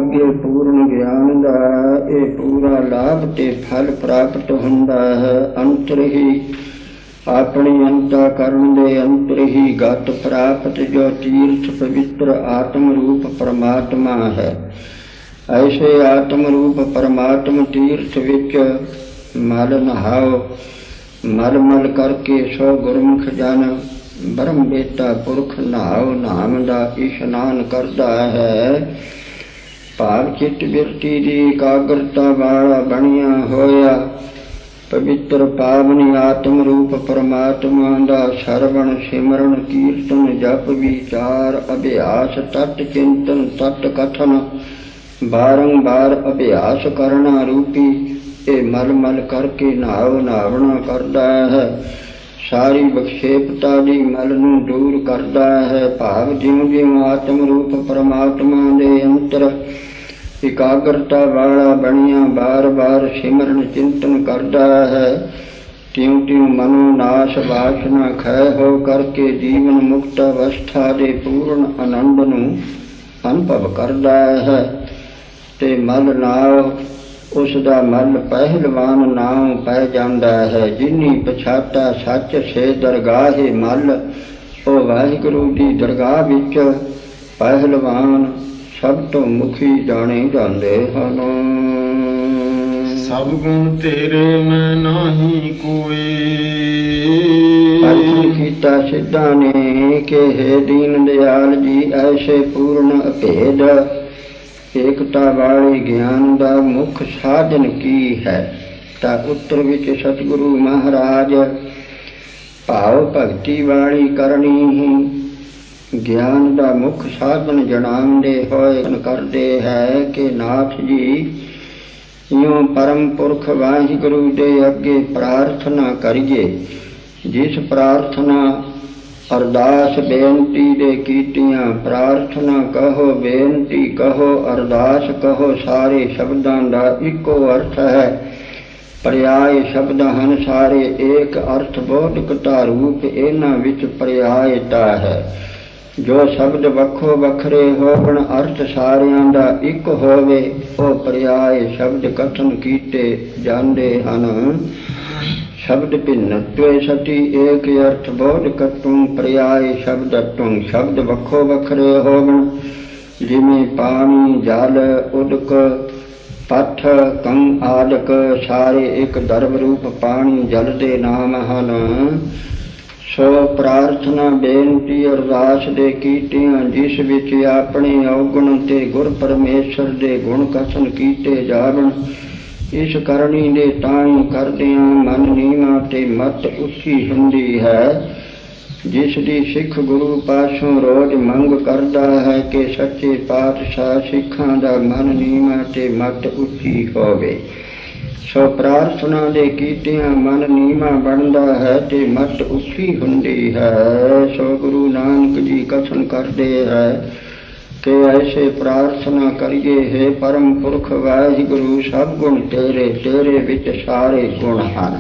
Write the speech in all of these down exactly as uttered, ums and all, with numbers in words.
ਅੱਗੇ ਪੂਰਨ ਗਿਆਨ ਦਾ ਇਹ ਪੂਰਾ ਲਾਭ ਤੇ ਫਲ ਪ੍ਰਾਪਤ ਹੁੰਦਾ ਹੈ। ਅੰਤਰ ਹੀ ਆਪਣੀ ਅੰਤਾ ਕਰਨ ਦੇ ਅੰਤਰ ਹੀ ਗਤ ਪ੍ਰਾਪਤ ਜੋ ਤੀਰਥ ਪਵਿੱਤਰ ਆਤਮ ਰੂਪ ਪਰਮਾਤਮਾ ਹੈ। ਐਸੇ ਆਤਮ ਰੂਪ ਪਰਮਾਤਮ ਤੀਰਥ ਵਿੱਚ ਮਲ ਨਹਾਓ। ਮਲ ਮਲ ਕਰਕੇ ਸੋ ਗੁਰਮੁਖ ਜਨ ਬ੍ਰਹਮ ਬੇਤਾ ਪੁਰਖ ਨਹਾਓ ਨਾਮ ਦਾ ਇਸ਼ਨਾਨ ਕਰਦਾ ਹੈ। ਭਾਵ ਚਿੱਤ ਬਿਰਤੀ ਦੀ ਇਕਾਗਰਤਾ ਵਾਲਾ ਬਣਿਆ ਹੋਇਆ ਪਵਿੱਤਰ ਪਾਵਨੀ ਆਤਮ ਰੂਪ ਪਰਮਾਤਮਾ ਦਾ ਸਰਵਣ ਸਿਮਰਨ ਕੀਰਤਨ ਜਪ ਵਿਚਾਰ ਅਭਿਆਸ ਤਤ ਚਿੰਤਨ ਤਤ ਕਥਨ ਬਾਰੰਬਾਰ ਅਭਿਆਸ ਕਰਨਾ ਰੂਪੀ ਇਹ ਮਲ ਮਲ ਕਰਕੇ ਨਹਾਉ ਨਹਾਵਣਾ ਕਰਦਾ ਹੈ। ਸਾਰੀ ਵਿਖੇਪਤਾ ਦੀ ਮਲ ਨੂੰ ਦੂਰ ਕਰਦਾ ਹੈ। ਭਾਵ ਜਿਉਂ ਜਿਉਂ ਆਤਮ ਰੂਪ ਪਰਮਾਤਮਾ ਦੇ ਅੰਤਰ ਇਕਾਗਰਤਾ ਵਾਲਾ ਬਣਿਆ ਬਾਰ ਬਾਰ ਸਿਮਰਨ ਚਿੰਤਨ ਕਰਦਾ ਹੈ ਤਿਉਂ ਤਿਉਂ ਮਨੋ ਨਾਸ਼ ਵਾਸਨਾ ਖੈ ਹੋ ਕਰਕੇ ਜੀਵਨ ਮੁਕਤ ਅਵਸਥਾ ਦੇ ਪੂਰਨ ਆਨੰਦ ਨੂੰ ਅਨੁਭਵ ਕਰਦਾ ਹੈ। ਤੇ ਮਲ ਨਾਲ ਉਸ ਦਾ ਮਲ ਪਹਿਲਵਾਨ ਨਾਮ ਪੈ ਜਾਂਦਾ ਹੈ। ਜਿਨੀ ਪਛਾਤਾ ਸੱਚ ਸੇ ਦਰਗਾਹੇ ਮਲ ਉਹ ਵਾਹਿਗੁਰੂ ਦੀ ਦਰਗਾਹ ਵਿੱਚ ਪਹਿਲਵਾਨ ਸਭ ਤੋਂ ਮੁਖੀ ਜਾਣੇ ਜਾਂਦੇ ਹਨ। ਸਭ ਗੁਣ ਤੇਰੇ ਮੈਂ ਨਾਹੀ ਕੋਏ। ਅਰਥ ਕੀਤਾ ਸਿੱਧਾਂ ਨੇ ਕਿ ਹੇ ਦੀਨ ਦਿਆਲ ਜੀ ਐਸੇ ਪੂਰਨ ਅਭੇਦ ਏਕਤਾ ਵਾਲੇ ਗਿਆਨ ਦਾ ਮੁੱਖ ਸਾਧਨ ਕੀ ਹੈ। ਤਾਂ ਉੱਤਰ ਵਿੱਚ ਸਤਿਗੁਰੂ ਮਹਾਰਾਜ ਭਾਵ ਭਗਤੀ ਵਾਲੀ ਕਰਨੀ ਹੀ ਗਿਆਨ ਦਾ ਮੁੱਖ ਸਾਧਨ ਜਣਾਉਂਦੇ ਹੋਏ ਕਰਦੇ ਹੈ ਕਿ ਨਾਥ ਜੀ ਇਉਂ ਪਰਮ ਪੁਰਖ ਵਾਹਿਗੁਰੂ ਦੇ ਅੱਗੇ ਪ੍ਰਾਰਥਨਾ ਕਰੀਏ। ਜਿਸ ਪ੍ਰਾਰਥਨਾ ਅਰਦਾਸ ਬੇਨਤੀ ਦੇ ਕੀਤੀਆਂ ਪ੍ਰਾਰਥਨਾ ਕਹੋ ਬੇਨਤੀ ਕਹੋ ਅਰਦਾਸ ਕਹੋ ਸਾਰੇ ਸ਼ਬਦਾਂ ਦਾ ਇੱਕੋ ਅਰਥ ਹੈ। ਪਰਿਆਏ ਸ਼ਬਦ ਹਨ ਸਾਰੇ ਏਕ ਅਰਥ ਬੋਧਕਤਾ ਰੂਪ ਇਹਨਾਂ ਵਿੱਚ ਪਰਿਆਇਤਾ ਹੈ। ਜੋ ਸ਼ਬਦ ਵੱਖੋ ਵੱਖਰੇ ਹੋਵਣ ਅਰਥ ਸਾਰਿਆਂ ਦਾ ਇੱਕ ਹੋਵੇ ਉਹ ਪਰਿਆਏ ਸ਼ਬਦ ਕਥਨ ਕੀਤੇ ਜਾਂਦੇ ਹਨ। ਸ਼ਬਦ ਭਿੰਨ ਤਵੇ ਸਤੀ ਏਕ ਅਰਥ ਬੋਧਕਤੁੰ ਪਰਿਆਏ ਸ਼ਬਦਤੁੰ ਸ਼ਬਦ ਵੱਖੋ ਵੱਖਰੇ ਹੋਵਣ ਜਿਵੇਂ ਪਾਣੀ ਜਲ ਉਦਕ ਪੱਥ ਕੰਗ ਆਦਿਕ ਸਾਰੇ ਇੱਕ ਦਰਬ ਰੂਪ ਪਾਣੀ ਜਲ ਦੇ ਨਾਮ ਹਨ। ਸੋ ਪ੍ਰਾਰਥਨਾ ਬੇਨਤੀ ਅਰਦਾਸ ਦੇ ਕੀਤਿਆਂ ਜਿਸ ਵਿੱਚ ਆਪਣੇ ਔਗੁਣ ਤੇ ਗੁਰ ਪਰਮੇਸ਼ਰ ਦੇ ਗੁਣ ਕਥਨ ਕੀਤੇ ਜਾਵਣ ਇਸ ਕਰਨੀ ਦੇ ਤਾਈਂ ਕਰਦਿਆਂ ਮਨ ਨੀਵਾਂ ਤੇ ਮਤ ਉੱਚੀ ਹੁੰਦੀ ਹੈ। ਜਿਸ ਦੀ ਸਿੱਖ ਗੁਰੂ ਪਾਸੋਂ ਰੋਜ਼ ਮੰਗ ਕਰਦਾ ਹੈ ਕਿ ਸੱਚੇ ਪਾਤਸ਼ਾਹ ਸਿੱਖਾਂ ਦਾ ਮਨ ਨੀਵਾਂ ਤੇ ਮਤ ਉੱਚੀ ਹੋਵੇ। ਸੋ ਪ੍ਰਾਰਥਨਾ ਦੇ ਕੀਤਿਆਂ ਮਨ ਨੀਵਾਂ ਬਣਦਾ ਹੈ ਤੇ ਮਤ ਉੱਚੀ ਹੁੰਦੀ ਹੈ। ਸੋ ਗੁਰੂ ਨਾਨਕ ਜੀ ਕਥਨ ਕਰਦੇ ਹੈ ਕਿ ਐਸੇ ਪ੍ਰਾਰਥਨਾ ਕਰੀਏ ਹੈ ਪਰਮ ਪੁਰਖ ਵਾਹਿਗੁਰੂ ਸਭ ਗੁਣ ਤੇਰੇ ਤੇਰੇ ਵਿੱਚ ਸਾਰੇ ਗੁਣ ਹਨ।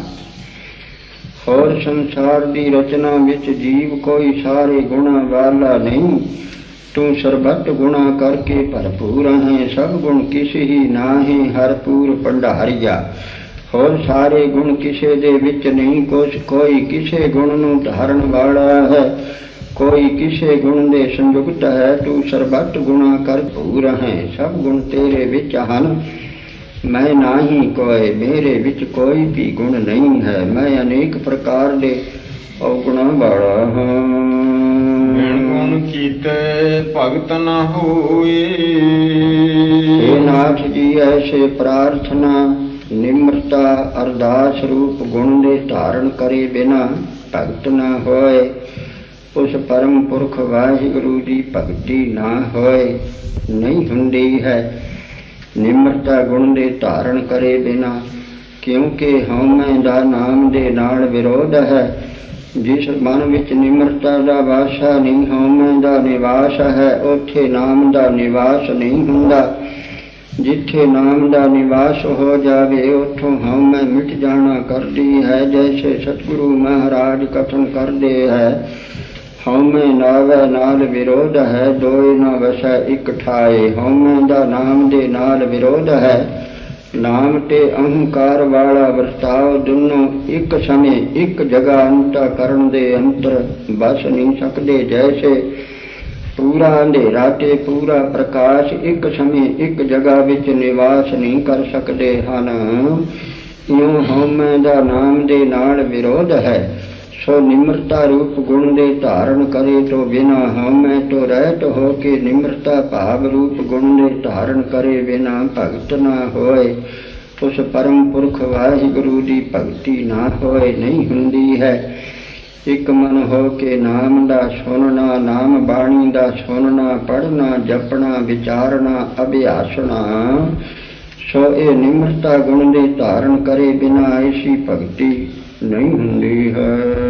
ਹੋਰ ਸੰਸਾਰ ਦੀ ਰਚਨਾ ਵਿੱਚ ਜੀਵ ਕੋਈ ਸਾਰੇ ਗੁਣਾਂ ਵਾਲਾ ਨਹੀਂ। ਤੂੰ ਸਰਬੱਤ ਗੁਣਾ ਕਰਕੇ ਭਰਪੂਰ ਹੈ ਸਭ ਗੁਣ ਕਿਸੇ ਹੀ ਨਾਹੀਂ ਹਰਪੂਰ ਭੰਡਾਰੀਆ। ਹੋਰ ਸਾਰੇ ਗੁਣ ਕਿਸੇ ਦੇ ਵਿੱਚ ਨਹੀਂ ਕੁਛ ਕੋਈ ਕਿਸੇ ਗੁਣ ਨੂੰ ਧਾਰਨ ਵਾਲਾ ਹੈ ਕੋਈ ਕਿਸੇ ਗੁਣ ਦੇ ਸੰਯੁਕਤ ਹੈ। ਤੂੰ ਸਰਬੱਤ ਗੁਣਾ ਕਰ ਭੂਰ ਹੈ ਸਭ ਗੁਣ ਤੇਰੇ ਵਿੱਚ ਹਨ। ਮੈਂ ਨਾਹੀਂ ਕੋਏ ਮੇਰੇ ਵਿੱਚ ਕੋਈ ਵੀ ਗੁਣ ਨਹੀਂ ਹੈ। ਮੈਂ ਅਨੇਕ ਪ੍ਰਕਾਰ ਦੇ ਔਗੁਣਾਂ ਵਾਲਾ ਹਾਂ। ਗੁਣ ਕੀਤੇ ਭਗਤ ਨ ਹੋਏ। हे नाथ जी ऐसे प्रार्थना निम्रता अरदास रूप गुण दे धारण करे बिना भगत न होए। उस परम पुरख वाहिगुरु की भगती ना होए नहीं हुंदी है। निम्रता गुण दे धारण करे बिना क्योंकि हौमे दा नाम दे नाल विरोध है। जिस मन विच निम्रता दा वासा नहीं हौमे दा निवास है उत्थे नाम दा निवास नहीं हुंदा। जिथे नाम दा निवास हो जावे उठों हौमे मिट जाना करदी है। जैसे सतगुरु महाराज कथन करदे है ਹਉਮੈ ਨਾਵੈ ਨਾਲ ਵਿਰੋਧ ਹੈ, ਦੋਇ ਨ ਵਸੈ ਇਕ ਠਾਏ। ਹਉਮੈ ਦਾ ਨਾਮ ਦੇ ਨਾਲ ਵਿਰੋਧ ਹੈ, ਨਾਮ ਤੇ ਅਹੰਕਾਰ ਵਾਲਾ ਵਰਤਾਓ, ਦੋਨੋਂ ਇੱਕ ਸਮੇਂ ਇੱਕ ਜਗ੍ਹਾ ਅੰਤਾ ਕਰਨ ਦੇ ਅੰਤਰ ਬਸ ਨਹੀਂ ਸਕਦੇ। ਜੈਸੇ ਪੂਰਾ ਅੰਧੇਰਾ ਤੇ ਪੂਰਾ ਪ੍ਰਕਾਸ਼ ਇੱਕ ਸਮੇਂ ਇੱਕ ਜਗ੍ਹਾ ਵਿੱਚ ਨਿਵਾਸ ਨਹੀਂ ਕਰ ਸਕਦੇ ਹਨ, ਇਉਂ ਹਉਮੈ ਦਾ ਨਾਮ ਦੇ ਨਾਲ ਵਿਰੋਧ ਹੈ। ਸੋ ਨਿਮਰਤਾ ਰੂਪ ਗੁਣ ਦੇ ਧਾਰਨ ਕਰੇ ਤੋ ਬਿਨਾ ਹਉਮੈ ਤੋਂ ਰਹਿਤ ਹੋ ਕੇ ਨਿਮਰਤਾ ਭਾਵ ਰੂਪ ਗੁਣ ਦੇ ਧਾਰਨ ਕਰੇ ਬਿਨਾ ਭਗਤ ਨਾ ਹੋਏ। ਉਸ ਪਰਮ ਪੁਰਖ ਵਾਹਿਗੁਰੂ ਦੀ ਭਗਤੀ ਨਾ ਹੋਏ ਨਹੀਂ ਹੁੰਦੀ ਹੈ। ਇੱਕ ਮਨ ਹੋ ਕੇ ਨਾਮ ਦਾ ਸੁਣਨਾ, ਨਾਮ ਬਾਣੀ ਦਾ ਸੁਣਨਾ, ਪੜ੍ਹਨਾ, ਜਪਣਾ, ਵਿਚਾਰਨਾ, ਅਭਿਆਸਣਾ, ਸੋ ਇਹ ਨਿਮਰਤਾ ਗੁਣ ਦੇ ਧਾਰਨ ਕਰੇ ਬਿਨਾ ਐਸੀ ਭਗਤੀ ਨਹੀਂ ਹੁੰਦੀ ਹੈ।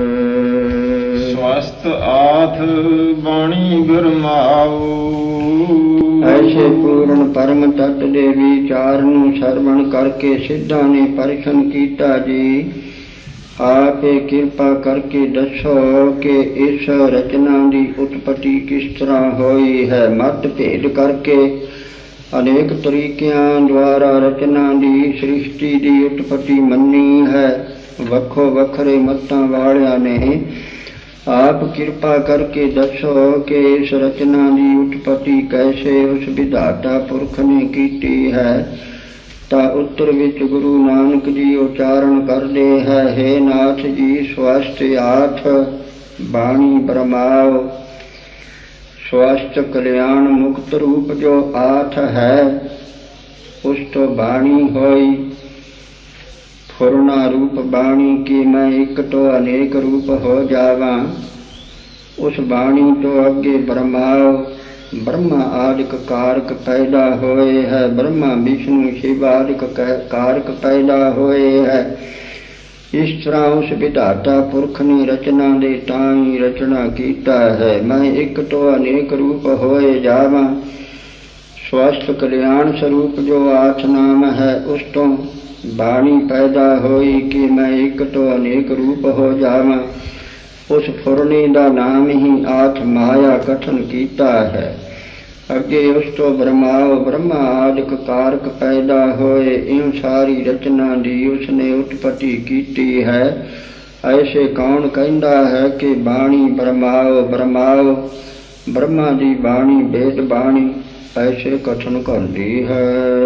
ਸਵਸਤ ਆਥ ਬਾਣੀ ਗੁਰਮਾਉ, ਐਸੇ ਪੂਰਨ ਪਰਮ ਤਤ ਦੇ ਵਿਚਾਰ ਨੂੰ ਸਰਵਣ ਕਰਕੇ ਸਿੱਧਾਂ ਨੇ ਪਰਖਣ ਕੀਤਾ ਜੀ। ਆਪੇ ਕਿਰਪਾ ਕਰਕੇ ਦੱਸੋ ਕਿ ਇਸ ਰਚਨਾ ਦੀ ਉਤਪਤੀ ਕਿਸ ਤਰ੍ਹਾਂ ਹੋਈ ਹੈ। ਮਤ ਭੇਦ ਕਰਕੇ ਅਨੇਕ ਤਰੀਕਿਆਂ ਦੁਆਰਾ ਰਚਨਾ ਦੀ ਸ੍ਰਿਸ਼ਟੀ ਦੀ ਉਤਪਤੀ ਮੰਨੀ ਹੈ। ਵੱਖੋ ਵੱਖਰੇ ਮਤਾਂ ਵਾਲਿਆਂ ਨੇ ਆਪ ਕਿਰਪਾ ਕਰਕੇ ਦੱਸੋ ਕਿ ਇਸ ਰਚਨਾ ਦੀ ਉਤਪਤੀ ਕੈਸੇ ਉਸ ਵਿਧਾਤਾ ਪੁਰਖ ਨੇ ਕੀਤੀ ਹੈ। ਤਾਂ ਉੱਤਰ ਵਿੱਚ ਗੁਰੂ ਨਾਨਕ ਜੀ ਉਚਾਰਨ ਕਰਦੇ ਹੈ, ਹੇ ਨਾਥ ਜੀ, ਸਵਸਤ ਆਠ ਬਾਣੀ ਬਰਮਾਓ। ਸਵਸਤ ਕਲਿਆਣ ਮੁਕਤ ਰੂਪ ਜੋ ਆਠ ਹੈ, ਉਸ ਤੋਂ ਬਾਣੀ ਹੋਈ। ਫੁਰਨਾ ਰੂਪ ਬਾਣੀ ਕਿ ਮੈਂ ਇੱਕ ਤੋਂ ਅਨੇਕ ਰੂਪ ਹੋ ਜਾਵਾਂ। ਉਸ ਬਾਣੀ ਤੋਂ ਅੱਗੇ ਬਰਮਾਓ। ਬ੍ਰਹਮਾ ਆਦਿਕ ਕਾਰਕ ਪੈਦਾ ਹੋਏ ਹੈ, ਬ੍ਰਹਮਾ ਵਿਸ਼ਨੂੰ ਸ਼ਿਵ ਆਦਿਕ ਕਾਰਕ ਪੈਦਾ ਹੋਏ ਹੈ। ਇਸ ਤਰ੍ਹਾਂ ਉਸ ਵਿਧਾਤਾ ਪੁਰਖ ਨੇ ਰਚਨਾ ਦੇ ਤਾਂ ਹੀ ਰਚਨਾ ਕੀਤਾ ਹੈ। ਮੈਂ ਇੱਕ ਤੋਂ ਅਨੇਕ ਰੂਪ ਹੋਏ ਜਾਵਾਂ। ਸਵਸਤ ਕਲਿਆਣ ਸਰੂਪ ਜੋ ਆਠ ਨਾਮ ਹੈ, ਉਸ ਤੋਂ ਬਾਣੀ ਪੈਦਾ ਹੋਈ ਕਿ ਮੈਂ ਇੱਕ ਤੋਂ ਅਨੇਕ ਰੂਪ ਹੋ ਜਾਵਾਂ। ਉਸ ਫੁਰਨੇ ਦਾ ਨਾਮ ਹੀ ਆਠ ਮਾਇਆ ਕਥਨ ਕੀਤਾ ਹੈ। ਅੱਗੇ ਉਸ ਤੋਂ ਬ੍ਰਹਮਾਓ, ਬ੍ਰਹਮਾ ਆਦਿਕ ਕਾਰਕ ਪੈਦਾ ਹੋਏ। ਇਉਂ ਸਾਰੀ ਰਚਨਾ ਦੀ ਉਸਨੇ ਉਤਪਤੀ ਕੀਤੀ ਹੈ। ਐਸੇ ਕੌਣ ਕਹਿੰਦਾ ਹੈ ਕਿ ਬਾਣੀ ਬ੍ਰਹਮਾਓ ਬ੍ਰਹਮਾਓ। ਬ੍ਰਹਮਾ ਦੀ ਬਾਣੀ ਵੇਦ ਬਾਣੀ ਐਸੇ ਕਥਨ ਕਰਦੀ ਹੈ।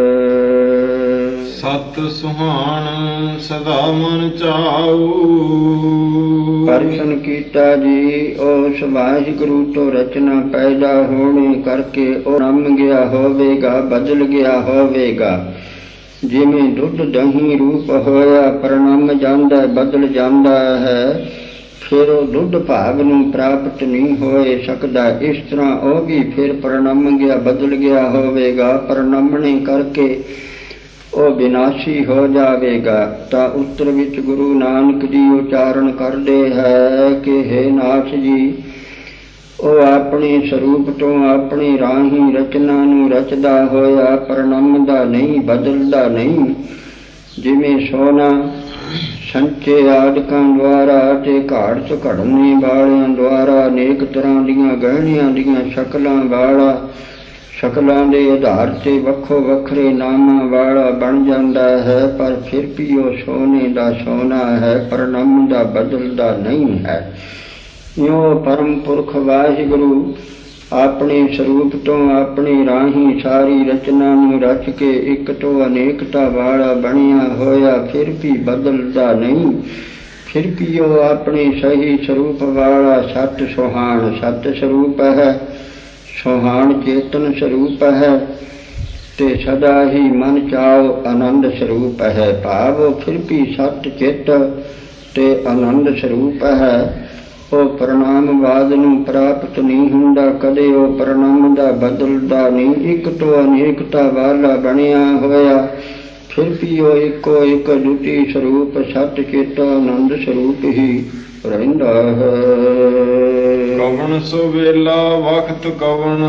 ਸਤ ਸੁਹਾਣ ਸਦਾ ਮਨ ਚਾਉ, ਪਰਸ਼ਨ ਕੀਤਾ ਜੀ। ਉਸ ਵਾਹਿਗੁਰੂ ਤੋਂ ਰਚਨਾ ਪੈਦਾ ਹੋਣੇ ਕਰਕੇ ਉਹ ਰਮ ਗਿਆ ਹੋਵੇਗਾ, ਬਦਲ ਗਿਆ ਹੋਵੇਗਾ। ਜਿਵੇਂ ਦੁੱਧ ਦਹੀਂ ਰੂਪ ਹੋਇਆ, ਪਰਿਣਮ ਜਾਂਦਾ, ਬਦਲ ਜਾਂਦਾ ਹੈ, ਫਿਰ ਉਹ ਦੁੱਧ ਭਾਵ ਨੂੰ ਪ੍ਰਾਪਤ ਨਹੀਂ ਹੋਏ ਸਕਦਾ। ਇਸ ਤਰ੍ਹਾਂ ਉਹ ਵੀ ਫਿਰ ਪਰਿਣਮ ਗਿਆ, ਬਦਲ ਗਿਆ ਹੋਵੇਗਾ। ਪਰਿਣਮਣੇ ਕਰਕੇ ਉਹ ਵਿਨਾਸ਼ੀ ਹੋ ਜਾਵੇਗਾ। ਤਾਂ ਉੱਤਰ ਵਿੱਚ ਗੁਰੂ ਨਾਨਕ ਜੀ ਉਚਾਰਨ ਕਰਦੇ ਹੈ ਕਿ ਹੇ ਨਾਥ ਜੀ, ਉਹ ਆਪਣੇ ਸਰੂਪ ਤੋਂ ਆਪਣੇ ਰਾਹੀਂ ਰਚਨਾ ਨੂੰ ਰਚਦਾ ਹੋਇਆ ਪਰਿਣਮਦਾ ਨਹੀਂ, ਬਦਲਦਾ ਨਹੀਂ। ਜਿਵੇਂ ਸੋਨਾ ਸੰਚੇ ਆਦਿਕਾਂ ਦੁਆਰਾ ਅਤੇ ਘਾੜਤ ਘੜਨੇ ਵਾਲਿਆਂ ਦੁਆਰਾ ਅਨੇਕ ਤਰ੍ਹਾਂ ਦੀਆਂ ਗਹਿਣਿਆਂ ਦੀਆਂ ਸ਼ਕਲਾਂ ਵਾਲਾ, ਸ਼ਕਲਾਂ ਦੇ ਆਧਾਰ ਤੇ ਵੱਖੋ ਵੱਖਰੇ ਨਾਮਾਂ ਵਾਲਾ ਬਣ ਜਾਂਦਾ ਹੈ, ਪਰ ਫਿਰ ਵੀ ਉਹ ਸੋਨੇ ਦਾ ਸੋਨਾ ਹੈ, ਪਰਿਣਮਦਾ ਬਦਲਦਾ ਨਹੀਂ ਹੈ। ਇਉਂ ਪਰਮ ਪੁਰਖ ਵਾਹਿਗੁਰੂ ਆਪਣੇ ਸਰੂਪ ਤੋਂ ਆਪਣੇ ਰਾਹੀਂ ਸਾਰੀ ਰਚਨਾ ਨੂੰ ਰਚ ਕੇ ਇੱਕ ਤੋਂ ਅਨੇਕਤਾ ਵਾਲਾ ਬਣਿਆ ਹੋਇਆ, ਫਿਰ ਵੀ ਬਦਲਦਾ ਨਹੀਂ। ਫਿਰ ਵੀ ਉਹ ਆਪਣੇ ਸਹੀ ਸਰੂਪ ਵਾਲਾ ਸਤ ਸੁਹਾਣ ਸਤ ਸਰੂਪ ਹੈ, ਸੁਹਾਣ ਚੇਤਨ ਸਰੂਪ ਹੈ, ਤੇ ਸਦਾ ਹੀ ਮਨ ਚਾਉ ਆਨੰਦ ਸਰੂਪ ਹੈ। ਭਾਵ ਉਹ ਫਿਰ ਵੀ ਸਤ ਚਿੱਤ ਤੇ ਆਨੰਦ ਸਰੂਪ ਹੈ। ਉਹ ਪਰਿਣਾਮਵਾਦ ਨੂੰ ਪ੍ਰਾਪਤ ਨਹੀਂ ਹੁੰਦਾ, ਕਦੇ ਉਹ ਪਰਿਣਾਮ ਦਾ ਬਦਲਦਾ ਨਹੀਂ। ਇੱਕ ਤੋਂ ਅਨੇਕਤਾ ਵਾਲਾ ਬਣਿਆ ਹੋਇਆ, ਫਿਰ ਵੀ ਉਹ ਇੱਕੋ ਇੱਕ ਦੁਟੀ ਸਰੂਪ ਸਤ ਚਿੱਤ ਆਨੰਦ ਸਰੂਪ ਹੀ ਰਹਿੰਦਾ ਹੈ। ਕਵਣ ਸੋ ਵੇਲਾ ਵਕਤ ਕਵਣ,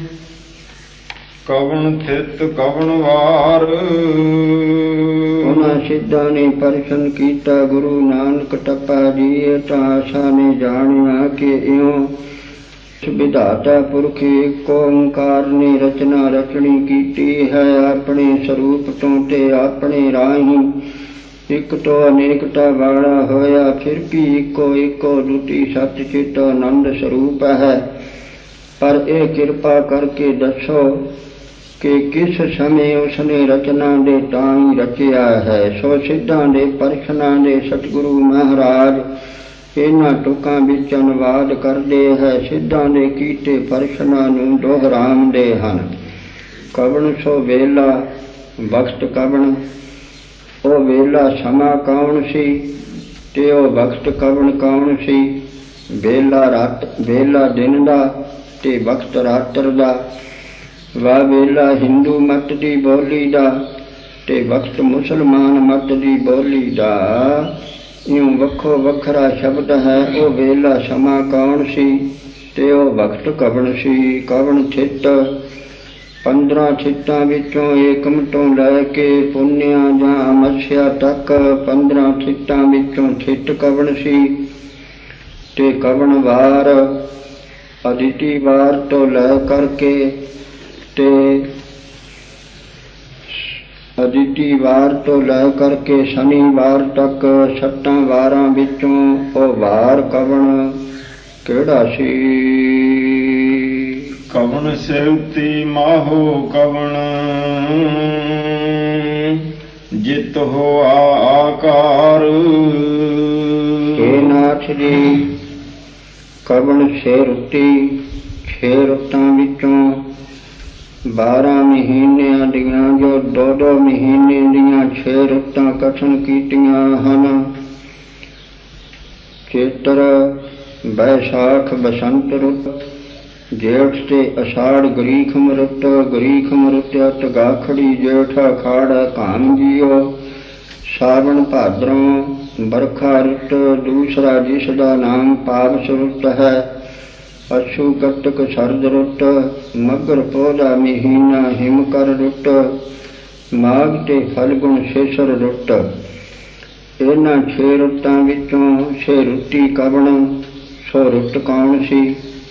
ਕਵਣ ਥਿਤ ਕਵਣ ਵਾਰ। ਉਹਨਾਂ ਇਹਨਾਂ ਸਿੱਧਾਂ ਨੇ ਪਰਸ਼ਨ ਕੀਤਾ ਗੁਰੂ ਨਾਨਕ ਟੱਪਾ ਜੀ। ਤਾਂ ਆਸਾ ਨੇ ਜਾਣਿਆ ਕਿ ਇਉਂ ਵਿਧਾਤਾ ਪੁਰਖ ਏਕ ਓੰਕਾਰ ਨੇ ਰਚਨਾ ਰਚਣੀ ਕੀਤੀ ਹੈ। ਆਪਣੇ ਸਰੂਪ ਤੋਂ ਤੇ ਆਪਣੇ ਰਾਹੀਂ ਇੱਕ ਤੋਂ ਅਨੇਕਤਾ ਵਾਲਾ ਹੋਇਆ, ਫਿਰ ਵੀ ਇੱਕੋ ਇੱਕੋ ਦੁਟੀ ਸੱਚ ਚਿੱਤ ਆਨੰਦ ਸਰੂਪ ਹੈ। ਪਰ ਇਹ ਕਿਰਪਾ ਕਰਕੇ ਦੱਸੋ ਕਿ ਕਿਸ ਸਮੇਂ ਉਸਨੇ ਰਚਨਾ ਦੇ ਤਾਂ ਹੀ ਰਚਿਆ ਹੈ। ਸੋ ਸਿੱਧਾਂ ਦੇ ਪਰਸ਼ਨਾਂ ਦੇ ਸਤਿਗੁਰੂ ਮਹਾਰਾਜ ਇਹਨਾਂ ਤੁਕਾਂ ਵਿੱਚ ਅਨੁਵਾਦ ਕਰਦੇ ਹੈ। ਸਿੱਧਾਂ ਦੇ ਕੀਤੇ ਪਰਸ਼ਨਾਂ ਨੂੰ ਦੁਹਰਾਉਂਦੇ ਹਨ। ਕਵਣ ਸੋ ਵੇਲਾ ਵਕਤ ਕਵਣ, ਉਹ ਵੇਲਾ ਸਮਾਂ ਕੌਣ ਸੀ ਤੇ ਉਹ ਵਕਤ ਕਵਣ ਕੌਣ ਸੀ। ਵੇਲਾ ਰਾਤ ਵੇਲਾ ਦਿਨ ਦਾ ਤੇ ਵਕਤ ਰਾਤਰ ਦਾ। ਵਾ ਵੇਲਾ ਹਿੰਦੂ ਮਤ ਦੀ ਬੋਲੀ ਦਾ ਤੇ ਵਕਤ ਮੁਸਲਮਾਨ ਮਤ ਦੀ ਬੋਲੀ ਦਾ। ਇਉਂ ਵੱਖੋ ਵੱਖਰਾ ਸ਼ਬਦ ਹੈ। ਉਹ ਵੇਲਾ ਸਮਾਂ ਕੌਣ ਸੀ ਤੇ ਉਹ ਵਕਤ ਕਵਣ ਸੀ। ਕਵਣ ਛਿੱਟ ਪੰਦਰਾਂ ਛਿੱਟਾਂ ਵਿੱਚੋਂ ਏਕਮ ਤੋਂ ਲੈ ਕੇ ਪੁੰਨਿਆ ਜਾਂ ਅਮਰਸ਼ਿਆ ਤੱਕ ਪੰਦਰਾਂ ਛਿੱਟਾਂ ਵਿੱਚੋਂ ਛਿੱਟ ਕਵਣ ਸੀ ਤੇ ਕਵਣ ਵਾਰ ਅਦਿਤੀ ਵਾਰ ਤੋਂ ਲੈ ਕਰਕੇ ਤੇ ਅਦਿਤੀ ਵਾਰ ਤੋਂ ਲੈ ਕਰਕੇ ਸ਼ਨੀਵਾਰ ਤੱਕ ਸੱਤਾਂ ਵਾਰਾਂ ਵਿੱਚੋਂ ਉਹ ਵਾਰ ਕਵਣ ਕਿਹੜਾ ਸੀ। ਕਵਣ ਸੇਵਤੀ ਮਾਹੋ ਕਵਣ ਜਿਤ ਹੋਆ ਆਕਾਰ। ਹੇ ਨਾਥ ਜੀ, ਕਵਣ ਛੇ ਰੁੱਤੀ ਛੇ ਰੁੱਤਾਂ ਵਿੱਚੋਂ ਬਾਰਾਂ ਮਹੀਨਿਆਂ ਦੀਆਂ ਜੋ ਦੋ ਦੋ ਮਹੀਨੇ ਦੀਆਂ ਛੇ ਰੁੱਤਾਂ ਕਥਨ ਕੀਤੀਆਂ ਹਨ। ਚੇਤਰ ਬੈਸਾਖ ਬਸੰਤ ਰੁੱਤ, ਜੇਠ ਤੇ ਅਸ਼ਾੜ ਗਰੀਖਮ ਰੁੱਤ, ਗਰੀਖਮ ਰੁੱਤ ਗਾਖੜੀ ਜੇਠ ਅਖਾੜ ਕਾਮ ਜੀਓ। ਸਾਵਣ ਭਾਦਰੋਂ ਬਰਖਾ ਰੁੱਤ, ਦੂਸਰਾ ਜਿਸ ਦਾ ਨਾਮ ਪਾਵਸ ਰੁੱਤ ਹੈ। ਅਛੂ ਕੱਤਕ ਸਰਦ ਰੁੱਤ, ਮਘਰ ਪੋਹ ਦਾ ਮਹੀਨਾ ਹਿਮਕਰ ਰੁੱਤ, ਮਾਘ ਤੇ ਫਲਗੁਣ ਸ਼ੇਸ਼ਰ ਰੁੱਤ। ਇਹਨਾਂ ਛੇ ਰੁੱਤਾਂ ਵਿੱਚੋਂ ਛੇ ਰੁੱਤੀ ਕਵਣ, ਸੋ ਰੁੱਤ ਕੌਣ ਸੀ।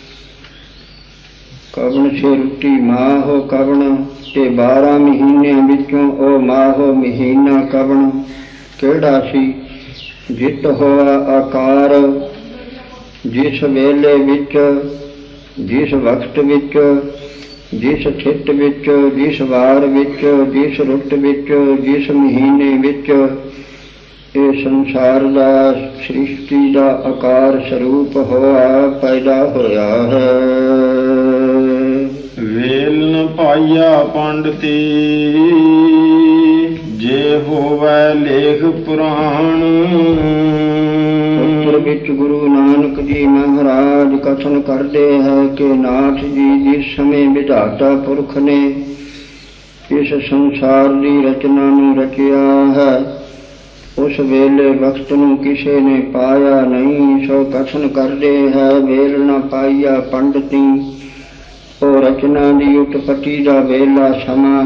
ਕਵਣ ਛੇ ਰੁੱਤੀ ਮਾਹੋ ਕਵਣ ਤੇ ਬਾਰਾਂ ਮਹੀਨਿਆਂ ਵਿੱਚੋਂ ਉਹ ਮਾਹੋ ਮਹੀਨਾ ਕਵਣ ਕਿਹੜਾ ਸੀ। ਜਿਤ ਹੋਆ ਆਕਾਰ, ਜਿਸ ਵੇਲੇ ਵਿੱਚ, ਜਿਸ ਵਕਤ ਵਿੱਚ, ਜਿਸ ਛਿੱਟ ਵਿੱਚ, ਜਿਸ ਵਾਰ ਵਿੱਚ, ਜਿਸ ਰੁੱਤ ਵਿੱਚ, ਜਿਸ ਮਹੀਨੇ ਵਿੱਚ ਇਹ ਸੰਸਾਰ ਦਾ ਸ੍ਰਿਸ਼ਟੀ ਦਾ ਆਕਾਰ ਸਰੂਪ ਹੋਆ ਪੈਦਾ ਹੋਇਆ ਹੈ। ਵੇਲ ਨ ਪਾਈਆ ਪੰਡਤੀ ਜੇ ਹੋਵੈ ਲੇਖ ਪੁਰਾਣ। ਉੱਤਰ ਵਿੱਚ ਗੁਰੂ ਨਾਨਕ ਜੀ ਮਹਾਰਾਜ ਕਥਨ ਕਰਦੇ ਹੈ ਕਿ ਨਾਥ ਜੀ ਜਿਸ ਸਮੇਂ ਵਿਧਾਤਾ ਪੁਰਖ ਨੇ ਇਸ ਸੰਸਾਰ ਦੀ ਰਚਨਾ ਨੂੰ ਰਚਿਆ ਹੈ, ਉਸ ਵੇਲੇ ਵਕਤ ਨੂੰ ਕਿਸੇ ਨੇ ਪਾਇਆ ਨਹੀਂ। ਸੋ ਕਥਨ ਕਰਦੇ ਹੈ ਵੇਲ ਨ ਪਾਈਆ ਪੰਡਤੀ, ਉਹ ਰਚਨਾ ਦੀ ਉਤਪਤੀ ਦਾ ਵੇਲਾ ਸਮਾਂ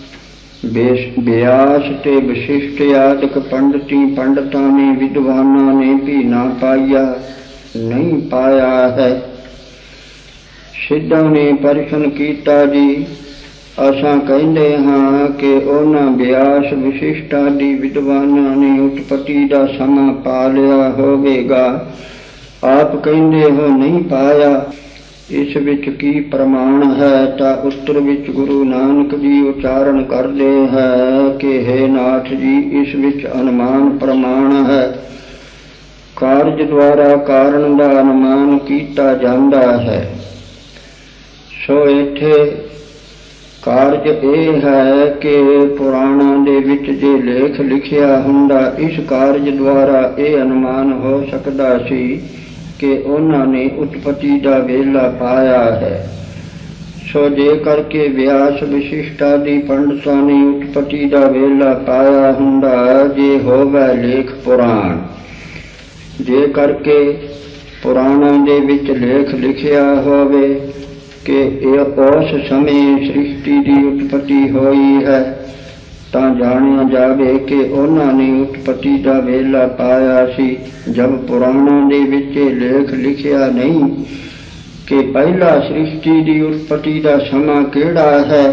ਬਿਆਸ ਤੇ ਵਿਸ਼ਿਸ਼ਟ ਆਦਿਕ ਪੰਡਤੀ ਪੰਡਤਾਂ ਨੇ ਵਿਦਵਾਨਾਂ ਨੇ ਵੀ ਨਾ ਪਾਇਆ ਨਹੀਂ ਪਾਇਆ ਹੈ। ਸਿੱਧਾਂ ਨੇ ਪਰਸ਼ਨ ਕੀਤਾ ਜੀ। ਅਸਾਂ ਕਹਿੰਦੇ ਹਾਂ ਕਿ ਉਹਨਾਂ ਬਿਆਸ ਵਿਸ਼ਿਸ਼ਟ ਆਦਿ ਵਿਦਵਾਨਾਂ ਨੇ ਉਤਪਤੀ ਦਾ ਸਮਾਂ ਪਾ ਲਿਆ ਹੋਵੇਗਾ। ਆਪ ਕਹਿੰਦੇ ਹੋ ਨਹੀਂ ਪਾਇਆ। ਇਸ ਵਿੱਚ ਕੀ ਪ੍ਰਮਾਣ ਹੈ। ਤਾਂ ਉੱਤਰ ਵਿੱਚ ਗੁਰੂ ਨਾਨਕ ਜੀ ਉਚਾਰਨ ਕਰਦੇ ਹੈ ਕਿ ਹੇ ਨਾਥ ਜੀ, ਇਸ ਵਿੱਚ ਅਨੁਮਾਨ ਪ੍ਰਮਾਣ ਹੈ। ਕਾਰਜ ਦੁਆਰਾ ਕਾਰਨ ਦਾ ਅਨੁਮਾਨ ਕੀਤਾ ਜਾਂਦਾ ਹੈ। ਸੋ ਇੱਥੇ ਕਾਰਜ ਇਹ ਹੈ ਕਿ ਪੁਰਾਣਾਂ ਦੇ ਵਿੱਚ ਜੇ ਲੇਖ ਲਿਖਿਆ ਹੁੰਦਾ, ਇਸ ਕਾਰਜ ਦੁਆਰਾ ਇਹ ਅਨੁਮਾਨ ਹੋ ਸਕਦਾ ਸੀ ਕਿ ਉਹਨਾਂ ਨੇ ਉਤਪਤੀ ਦਾ ਵੇਲਾ ਪਾਇਆ ਹੈ। ਸੋ ਜੇ ਕਰਕੇ ਵਿਆਸ ਵਿਸ਼ਿਸ਼ਟਾ ਦੀ ਪੰਡਤਾਂ ਨੇ ਉਤਪਤੀ ਦਾ ਵੇਲਾ ਪਾਇਆ ਹੁੰਦਾ, ਜੇ ਹੋਵੇ ਲੇਖ ਪੁਰਾਣ, ਜੇ ਕਰਕੇ ਪੁਰਾਣਾਂ ਦੇ ਵਿੱਚ ਲੇਖ ਲਿਖਿਆ ਹੋਵੇ ਕਿ ਇਹ ਉਸ ਸਮੇਂ ਸ੍ਰਿਸ਼ਟੀ ਦੀ ਉਤਪਤੀ ਹੋਈ ਹੈ, ਤਾਂ ਜਾਣਿਆ ਜਾਵੇ ਕਿ ਉਹਨਾਂ ਨੇ ਉਤਪਤੀ ਦਾ ਵੇਲਾ ਪਾਇਆ ਸੀ। ਜਦ ਪੁਰਾਣਾਂ ਦੇ ਵਿੱਚ ਲੇਖ ਲਿਖਿਆ ਨਹੀਂ ਕਿ ਪਹਿਲਾ ਸ੍ਰਿਸ਼ਟੀ ਦੀ ਉਤਪਤੀ ਦਾ ਸਮਾਂ ਕਿਹੜਾ ਹੈ,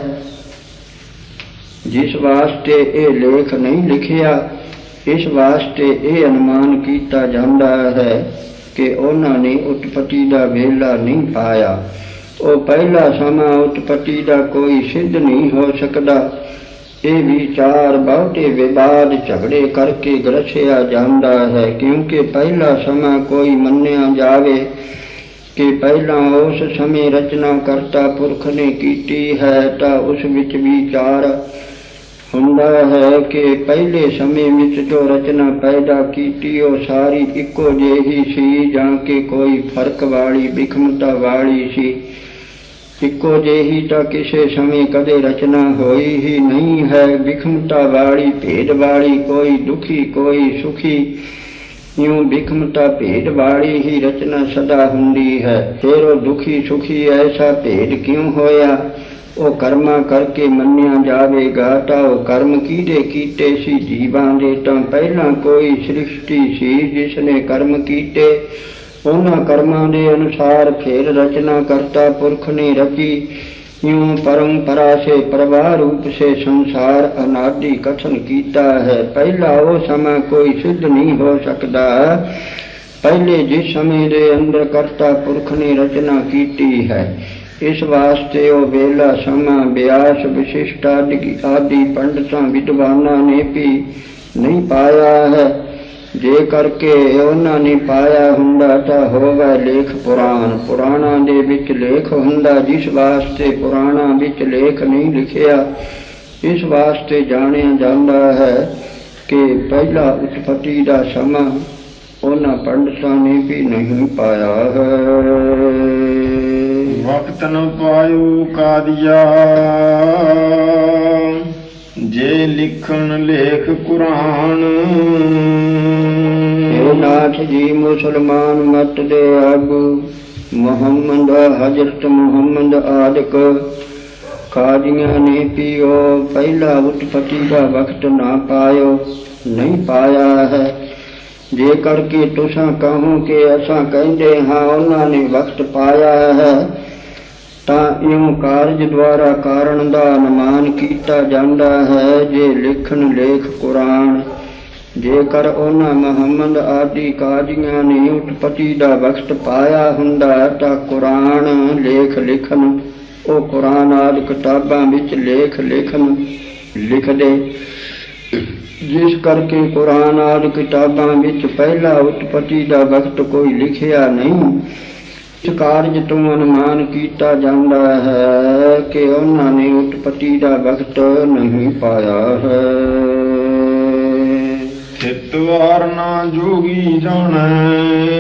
ਜਿਸ ਵਾਸਤੇ ਇਹ ਲੇਖ ਨਹੀਂ ਲਿਖਿਆ, ਇਸ ਵਾਸਤੇ ਇਹ ਅਨੁਮਾਨ ਕੀਤਾ ਜਾਂਦਾ ਹੈ ਕਿ ਉਹਨਾਂ ਨੇ ਉਤਪਤੀ ਦਾ ਵੇਲਾ ਨਹੀਂ ਪਾਇਆ। ਉਹ ਪਹਿਲਾ ਸਮਾਂ ਉਤਪਤੀ ਦਾ ਕੋਈ ਸਿੱਧ ਨਹੀਂ ਹੋ ਸਕਦਾ। ਇਹ ਵਿਚਾਰ ਬਹੁਤੇ ਵਿਵਾਦ ਝਗੜੇ ਕਰਕੇ ਗਰਸਿਆ ਜਾਂਦਾ ਹੈ, ਕਿਉਂਕਿ ਪਹਿਲਾ ਸਮਾਂ ਕੋਈ ਮੰਨਿਆ ਜਾਵੇ ਕਿ ਪਹਿਲਾਂ ਉਸ ਸਮੇਂ ਰਚਨਾ ਕਰਤਾ ਪੁਰਖ ਨੇ ਕੀਤੀ ਹੈ ਤਾਂ ਉਸ ਵਿੱਚ ਵਿਚਾਰ ਹੁੰਦਾ ਹੈ ਕਿ ਪਹਿਲੇ ਸਮੇਂ ਵਿੱਚ ਜੋ ਰਚਨਾ ਪੈਦਾ ਕੀਤੀ ਉਹ ਸਾਰੀ ਇੱਕੋ ਜਿਹੀ ਸੀ ਜਾਂ ਕਿ ਕੋਈ ਫਰਕ ਵਾਲੀ ਵਿਖਮਤਾ ਵਾਲੀ ਸੀ। ਇੱਕੋ ਜਿਹੀ ਤਾਂ ਕਿਸੇ ਸਮੇਂ ਕਦੇ ਰਚਨਾ ਹੋਈ ਹੀ ਨਹੀਂ ਹੈ। ਵਿਖਮਤਾ ਵਾਲੀ ਭੇਦ ਵਾਲੀ, ਕੋਈ ਦੁਖੀ ਕੋਈ ਸੁਖੀ, ਇਉਂ ਵਿਖਮਤਾ ਭੇਦ ਵਾਲੀ ਹੀ ਰਚਨਾ ਸਦਾ ਹੁੰਦੀ ਹੈ। ਫਿਰ ਉਹ ਦੁਖੀ ਸੁਖੀ ਐਸਾ ਭੇਦ ਕਿਉਂ ਹੋਇਆ? ਉਹ ਕਰਮਾਂ ਕਰਕੇ ਮੰਨਿਆ ਜਾਵੇਗਾ ਤਾਂ ਉਹ ਕਰਮ ਕਿਹਦੇ ਕੀਤੇ ਸੀ? ਜੀਵਾਂ ਦੇ। ਤਾਂ ਪਹਿਲਾਂ ਕੋਈ ਸ੍ਰਿਸ਼ਟੀ ਸੀ ਜਿਸ ਨੇ ਕਰਮ ਕੀਤੇ, ਉਹਨਾਂ ਕਰਮਾਂ ਦੇ ਅਨੁਸਾਰ ਫਿਰ ਰਚਨਾ ਕਰਤਾ ਪੁਰਖ ਨੇ ਰਚੀ। ਇਉਂ ਪਰੰਪਰਾ ਸੇ ਪ੍ਰਵਾਹ ਰੂਪ ਸੇ ਸੰਸਾਰ ਅਨਾਦਿ ਕਥਨ ਕੀਤਾ ਹੈ। ਪਹਿਲਾ ਉਹ ਸਮਾਂ ਕੋਈ ਸਿੱਧ ਨਹੀਂ ਹੋ ਸਕਦਾ। ਪਹਿਲੇ ਜਿਸ ਸਮੇਂ ਦੇ ਅੰਦਰ ਕਰਤਾ ਪੁਰਖ ਨੇ ਰਚਨਾ ਕੀਤੀ ਹੈ, ਇਸ ਵਾਸਤੇ ਉਹ ਵੇਲਾ ਸਮਾਂ ਵਿਆਸ ਵਿਸ਼ਿਸ਼ਟ ਆਦਿ ਆਦਿ ਪੰਡਤਾਂ ਵਿਦਵਾਨਾਂ ਨੇ ਵੀ ਨਹੀਂ ਪਾਇਆ ਹੈ। ਜੇ ਕਰਕੇ ਉਹਨਾਂ ਨੇ ਪਾਇਆ ਹੁੰਦਾ ਤਾਂ ਹੋਵੇ ਲੇਖ ਪੁਰਾਣ। ਪੁਰਾਣਾਂ ਦੇ ਵਿੱਚ ਲੇਖ ਹੁੰਦਾ, ਜਿਸ ਵਾਸਤੇ ਪੁਰਾਣਾਂ ਵਿੱਚ ਲੇਖ ਨਹੀਂ ਲਿਖਿਆ। ਇਸ ਵਾਸਤੇ ਜਾਣਿਆ ਜਾਂਦਾ ਹੈ ਕਿ ਪਹਿਲਾ ਉਤਪਤੀ ਦਾ ਸਮਾਂ ਉਹਨਾਂ ਪੰਡਤਾਂ ਨੇ ਵੀ ਨਹੀਂ ਪਾਇਆ ਹੈ। ਵਕਤ ਨ ਪਾਇਓ ਕਾਦੀਆ, ਜੇ ਲਿਖਣ ਲੇਖ ਕੁਰਾਨ। ਇਹ ਨਾਥ ਜੀ ਮੁਸਲਮਾਨ ਮਤ ਦੇ ਆਗੂ, ਮੁਹੰਮਦ ਹਜ਼ਰਤ ਮੁਹੰਮਦ ਆਦਿਕ ਕਾਜ਼ੀਆਂ ਨੇ ਪੀਓ ਪਹਿਲਾ ਉਤਪਤੀ ਦਾ ਵਕਤ ਨਾ ਪਾਇਓ, ਨਹੀਂ ਪਾਇਆ ਹੈ। ਜੇ ਕਰਕੇ ਤੁਸਾਂ ਕਹੋ ਕਿ ਅਸਾਂ ਕਹਿੰਦੇ ਹਾਂ ਉਹਨਾਂ ਨੇ ਵਕਤ ਪਾਇਆ ਹੈ, ਤਾਂ ਇਉਂ ਕਾਰਜ ਦੁਆਰਾ ਕਾਰਨ ਦਾ ਅਨੁਮਾਨ ਕੀਤਾ ਜਾਂਦਾ ਹੈ। ਜੇ ਲਿਖਣ ਲੇਖ ਕੁਰਾਨ, ਜੇਕਰ ਉਹਨਾਂ ਮੁਹੰਮਦ ਆਦਿ ਕਾਜ਼ੀਆਂ ਨੇ ਉਤਪਤੀ ਦਾ ਵਕਤ ਪਾਇਆ ਹੁੰਦਾ ਤਾਂ ਕੁਰਾਨ ਲੇਖ ਲਿਖਣ, ਉਹ ਕੁਰਾਨ ਆਦਿ ਕਿਤਾਬਾਂ ਵਿੱਚ ਲੇਖ ਲਿਖਣ ਲਿਖਦੇ। ਜਿਸ ਕਰਕੇ ਕੁਰਾਨ ਆਦਿ ਕਿਤਾਬਾਂ ਵਿੱਚ ਪਹਿਲਾ ਉਤਪਤੀ ਦਾ ਵਕਤ ਕੋਈ ਲਿਖਿਆ ਨਹੀਂ। ਇਸ ਕਾਰਜ ਤੋਂ ਅਨੁਮਾਨ ਕੀਤਾ ਜਾਂਦਾ ਹੈ ਕਿ ਉਹਨਾਂ ਨੇ ਉਤਪਤੀ ਦਾ ਵਕਤ ਨਹੀਂ ਪਾਇਆ ਹੈ। ਚਿਤ ਵਾਰ ਨਾ ਜੋਗੀ ਜਾਣੈ,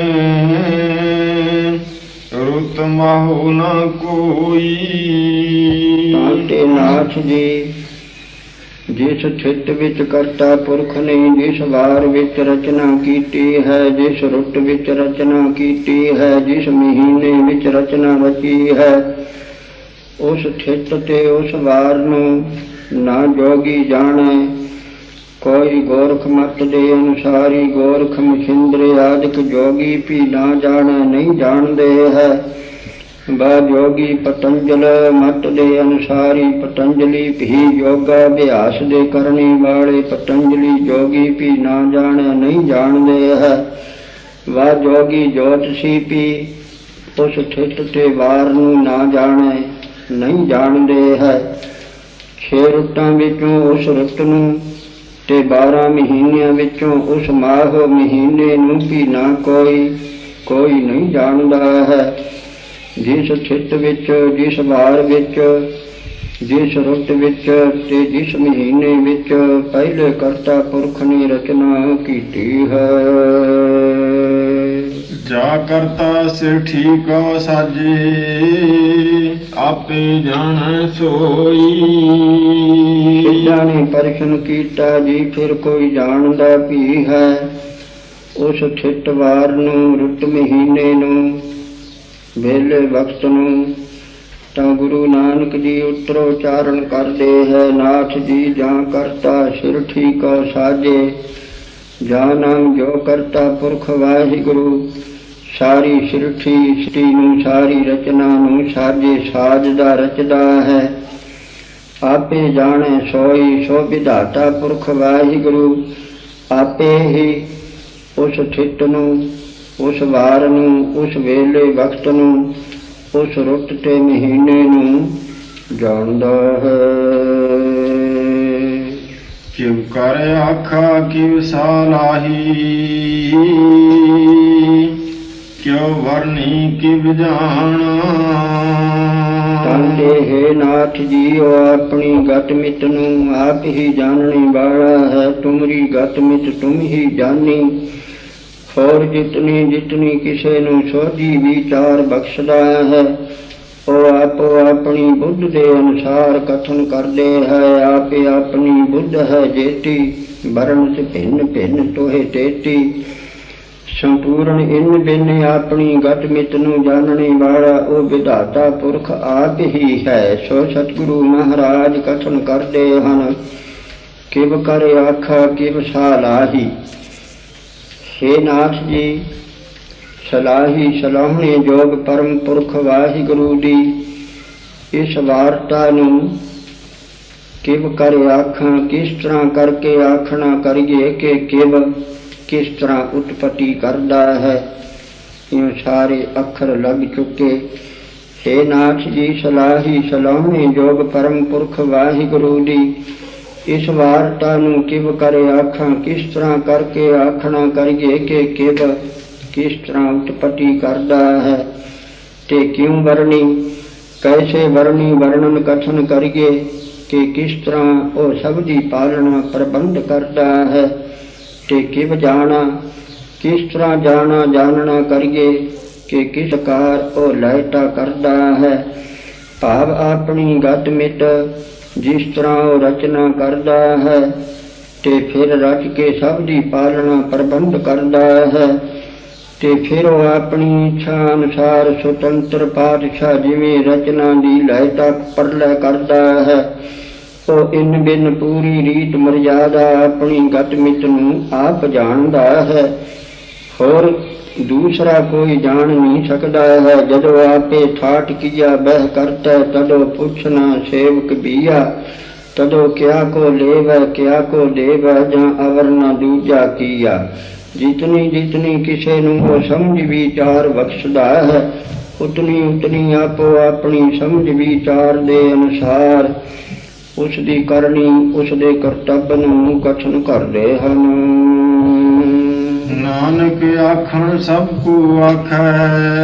ਰੁਤ ਮਾਹੋ ਨਾ ਕੋਈ। ਤਾਂਤੇ ਨਾਥ ਜੀ, ਜਿਸ ਚਿੱਤ ਵਿੱਚ ਕਰਤਾ ਪੁਰਖ ਨੇ ਜਿਸ ਵਾਰ ਵਿੱਚ ਰਚਨਾ ਕੀਤੀ ਹੈ, ਜਿਸ ਰੁੱਤ ਵਿੱਚ ਰਚਨਾ ਕੀਤੀ ਹੈ, ਜਿਸ ਮਹੀਨੇ ਵਿੱਚ ਰਚਨਾ ਰਚੀ ਹੈ, ਉਸ ਚਿੱਤ ਤੇ ਉਸ ਵਾਰ ਨੂੰ ਨਾ ਜੋਗੀ ਜਾਣੇ। ਕੋਈ ਗੋਰਖ ਮਤ ਦੇ ਅਨੁਸਾਰੀ ਗੋਰਖ ਮਛਿੰਦਰ ਆਦਿਕ ਜੋਗੀ ਵੀ ਨਾ ਜਾਣੇ, ਨਹੀਂ ਜਾਣਦੇ ਹੈ। ਬਾ ਜੋਗੀ ਪਤੰਜਲ ਮਤ ਦੇ ਅਨੁਸਾਰੀ ਪਤੰਜਲੀ ਵੀ ਯੋਗਾ ਅਭਿਆਸ ਦੇ ਕਰਨੇ ਵਾਲੇ ਪਤੰਜਲੀ ਜੋਗੀ ਵੀ ਨਾ ਜਾਣੇ, ਨਹੀਂ ਜਾਣਦੇ ਹੈ। ਵਾ ਜੋਗੀ ਜੋਤਸ਼ੀ ਵੀ ਉਸ ਥਿਤ ਤੇ ਵਾਰ ਨੂੰ ਨਾ ਜਾਣੇ, ਨਹੀਂ ਜਾਣਦੇ ਹੈ। ਛੇ ਰੁੱਤਾਂ ਵਿੱਚੋਂ ਉਸ ਰੁੱਤ ਨੂੰ ਤੇ ਬਾਰਾਂ ਮਹੀਨਿਆਂ ਵਿੱਚੋਂ ਉਸ ਮਾਹ ਮਹੀਨੇ ਨੂੰ ਵੀ ਨਾ ਕੋਈ ਕੋਈ ਨਹੀਂ ਜਾਣਦਾ ਹੈ। ਜਿਸ ਚਿੱਤ ਵਿੱਚ, ਜਿਸ ਵਾਰ ਵਿੱਚ, ਜਿਸ ਰੁੱਤ ਵਿੱਚ ਤੇ ਜਿਸ ਮਹੀਨੇ ਵਿੱਚ ਪਹਿਲੇ ਕਰਤਾ ਪੁਰਖ ਨੇ ਰਚਨਾ ਕੀਤੀ ਹੈ। ਜਾ ਕਰਤਾ ਸਿਰ ਠੀਕ ਸਾਜੇ, ਆਪੇ ਜਾਣੈ ਸੋਈ। ਸਿੱਧਾਂ ਨੇ ਪਰਖਣ ਕੀਤਾ ਜੀ, ਫਿਰ ਕੋਈ ਜਾਣਦਾ ਵੀ ਹੈ। ਉਸ ਚਿੱਤ ਵਾਰ ਨੂੰ, ਰੁੱਤ ਮਹੀਨੇ ਨੂੰ, ਵੇਲੇ ਵਕਤ ਨੂੰ ਤਾਂ ਗੁਰੂ ਨਾਨਕ ਜੀ ਉਤਰੋ ਚਾਰਨ ਕਰਦੇ ਹੈ। ਨਾਥ ਜੀ ਜਾਂ ਕਰਤਾ ਸਿਰਠੀ ਕੋ ਸਾਜੇ, ਜਾਂ ਨਾਮ ਜੋ ਕਰਤਾ ਪੁਰਖ ਵਾਹਿਗੁਰੂ। ਸਾਰੀ ਸਿਰਠੀ ਸ੍ਰੀ ਨੂੰ ਸਾਰੀ ਰਚਨਾ ਨੂੰ ਸਾਜੇ, ਸਾਜਦਾ ਰਚਦਾ ਹੈ। ਆਪੇ ਜਾਣੇ ਸੋਈ ਸੋ ਵਿਧਾਤਾ ਪੁਰਖ ਵਾਹਿਗੁਰੂ। ਆਪੇ ਹੀ ਉਸ ਥਿੱਤ ਨੂੰ, ਉਸ ਵਾਰ ਨੂੰ, ਉਸ ਵੇਲੇ ਵਕਤ ਨੂੰ, ਉਸ ਰੁੱਤ ਤੇ ਮਹੀਨੇ ਨੂੰ ਜਾਣਦਾ ਹੈ। ਕਿਵ ਕਰ ਆਖਾ ਕਿਵ ਸਾਲਾਹੀ, ਕਿਉ ਵਰਨੀ ਕਿਵ ਜਾਣਾ। ਕਹਿੰਦੇ ਹੈ ਨਾਥ ਜੀਓ ਆਪਣੀ ਗਤ ਮਿਤ ਨੂੰ ਆਪ ਹੀ ਜਾਣਨੇ ਵਾਲਾ ਹੈ। ਤੁਮਰੀ ਗਤ ਮਿਤ ਤੁਮ ਹੀ ਜਾਣੀ। ਹੋਰ ਜਿਤਨੀ ਜਿਤਨੀ ਕਿਸੇ ਨੂੰ ਸੋਝੀ ਵਿਚਾਰ ਬਖਸ਼ਦਾ ਹੈ, ਉਹ ਆਪੋ ਆਪਣੀ ਬੁੱਧ ਦੇ ਅਨੁਸਾਰ ਕਥਨ ਕਰਦੇ ਹੈ। ਆਪੇ ਆਪਣੀ ਬੁੱਧ ਹੈ ਜੇਤੀ, ਵਰਨ ਸੇ ਭਿੰਨ ਭਿੰਨ ਤੋਹੇ ਤੇਤੀ। ਸੰਪੂਰਨ ਇਨ ਬਿਨ ਆਪਣੀ ਗਤ ਮਿਤ ਨੂੰ ਜਾਣਨੇ ਵਾਲਾ ਉਹ ਵਿਧਾਤਾ ਪੁਰਖ ਆਪ ਹੀ ਹੈ। ਸੋ ਸਤਿਗੁਰੂ ਮਹਾਰਾਜ ਕਥਨ ਕਰਦੇ ਹਨ, ਕਿਵ ਕਰ ਆਖਾ ਕਿਵ ਸਾਲਾਹੀ। ਹੇ ਨਾਥ ਜੀ, ਸਲਾਹੀ ਸਲਾਹਣੇ ਜੋਗ ਪਰਮ ਪੁਰਖ ਵਾਹਿਗੁਰੂ ਦੀ ਇਸ ਵਾਰਤਾ ਨੂੰ ਕਿਵ ਕਰ ਆਖਾਂ, ਕਿਸ ਤਰ੍ਹਾਂ ਕਰਕੇ ਆਖਣਾ ਕਰੀਏ ਕਿ ਕਿਵ ਕਿਸ ਤਰ੍ਹਾਂ ਉਤਪਤੀ ਕਰਦਾ ਹੈ। ਇਹ ਸਾਰੇ ਅੱਖਰ ਲੱਗ ਚੁੱਕੇ। ਹੇ ਨਾਥ ਜੀ, ਸਲਾਹੀ ਸਲਾਹਣੇ ਜੋਗ ਪਰਮ ਪੁਰਖ ਵਾਹਿਗੁਰੂ ਦੀ ਇਸ ਵਾਰਤਾ ਨੂੰ ਕਿਵ ਕਰ ਆਖਾਂ, ਕਿਸ ਤਰ੍ਹਾਂ ਕਰਕੇ ਆਖਣਾ ਕਰੀਏ ਕਿ ਕਿਵ ਕਿਸ ਤਰ੍ਹਾਂ ਉਤਪਤੀ ਕਰਦਾ ਹੈ ਤੇ ਕਿਉਂ ਵਰਣੀ, ਕੈਸੇ ਵਰਣੀ ਵਰਣਨ ਕਥਨ ਕਰੀਏ ਕਿ ਕਿਸ ਤਰ੍ਹਾਂ ਉਹ ਸਭ ਦੀ ਪਾਲਣਾ ਪ੍ਰਬੰਧ ਕਰਦਾ ਹੈ ਤੇ ਕਿਵ ਜਾਣਾ, ਕਿਸ ਤਰ੍ਹਾਂ ਜਾਣਾ ਜਾਣਨਾ ਕਰੀਏ ਕਿ ਕਿਸ ਪ੍ਰਕਾਰ ਉਹ ਲੈਤਾ ਕਰਦਾ ਹੈ। ਭਾਵ ਆਪਣੀ ਗਤ ਮਿਤ ਜਿਸ ਤਰ੍ਹਾਂ ਉਹ ਰਚਨਾ ਕਰਦਾ ਹੈ ਤੇ ਫਿਰ ਰਚ ਕੇ ਸਭ ਦੀ ਪਾਲਣਾ ਪ੍ਰਬੰਧ ਕਰਦਾ ਹੈ ਤੇ ਫਿਰ ਉਹ ਆਪਣੀ ਇੱਛਾ ਅਨੁਸਾਰ ਸੁਤੰਤਰ ਪਾਤਸ਼ਾਹ ਜਿਵੇਂ ਰਚਨਾ ਦੀ ਲੈਤਾ ਪਰਲੇ ਕਰਦਾ ਹੈ, ਉਹ ਇਨ ਬਿਨ ਪੂਰੀ ਰੀਤ ਮਰਜ਼ਾਦਾ ਆਪਣੀ ਗਤ ਮਿਤ ਨੂੰ ਆਪ ਜਾਣਦਾ ਹੈ। ਹੋਰ ਦੂਸਰਾ ਕੋਈ ਜਾਣ ਨਹੀਂ ਸਕਦਾ ਹੈ। ਜਦੋਂ ਆਪੇ ਠਾਠ ਕੀਆ ਬਹਿ ਕਰਤਾ, ਤਦੋਂ ਪੁੱਛਣਾ ਸੇਵਕ ਬੀਆ। ਤਦੋਂ ਕਿਆ ਕੋ ਲੇਵੈ ਕਿਆ ਕੋ ਦੇਵੈ, ਜਾਂ ਅਵਰ ਨਾ ਦੂਜਾ ਕੀਆ। ਜਿਤਨੀ ਜਿਤਨੀ ਕਿਸੇ ਨੂੰ ਉਹ ਸਮਝ ਵਿਚਾਰ ਬਖਸ਼ਦਾ ਹੈ, ਉਤਨੀ ਉਤਨੀ ਆਪੋ ਆਪਣੀ ਸਮਝ ਵਿਚਾਰ ਦੇ ਅਨੁਸਾਰ ਉਸ ਦੀ ਕਰਨੀ, ਉਸ ਦੇ ਕਰਤੱਵ ਨੂੰ ਕਥਨ ਕਰਦੇ ਹਨ। ਨਾਨਕ ਆਖਣ ਸਭ ਕੋ ਆਖੈ,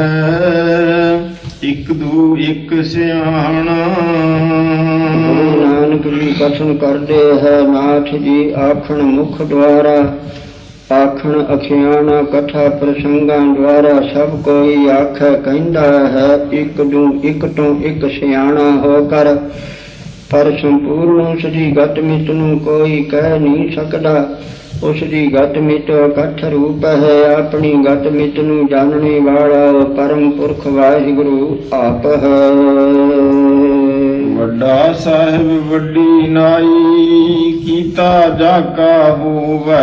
ਇਕ ਦੂ ਇਕ ਸਿਆਣਾ। ਗੁਰੂ ਨਾਨਕ ਜੀ ਕਥਨ ਕਰਦੇ ਹੈ, ਨਾਥ ਜੀ ਆਖਣ ਮੁਖ ਦੁਆਰਾ, ਆਖਣ ਅਖਿਆਣਾ ਕਥਾ ਪ੍ਰਸੰਗਾਂ ਦੁਆਰਾ ਸਭ ਕੋਈ ਆਖੈ ਕਹਿੰਦਾ ਹੈ। ਇਕ ਦੂ ਇਕ ਤੋਂ ਇਕ ਸਿਆਣਾ ਹੋ ਕਰ, ਪਰ ਸੰਪੂਰਨ ਉਸ ਦੀ ਗਤ ਮਿਤ ਨੂੰ ਕੋਈ ਕਹਿ ਨਹੀਂ ਸਕਦਾ। ਉਸ ਦੀ ਗਤ ਮਿਤ ਇਕੱਠ ਰੂਪ ਹੈ। ਆਪਣੀ ਗਤ ਮਿਤ ਨੂੰ ਜਾਣਨੇ ਵਾਲਾ ਪਰਮ ਪੁਰਖ ਵਾਹਿਗੁਰੂ ਆਪ ਹੈ। ਵੱਡਾ ਸਾਹਿਬ ਵੱਡੀ ਨਾਈ, ਕੀਤਾ ਜਾਗਾ ਹੋਵੈ।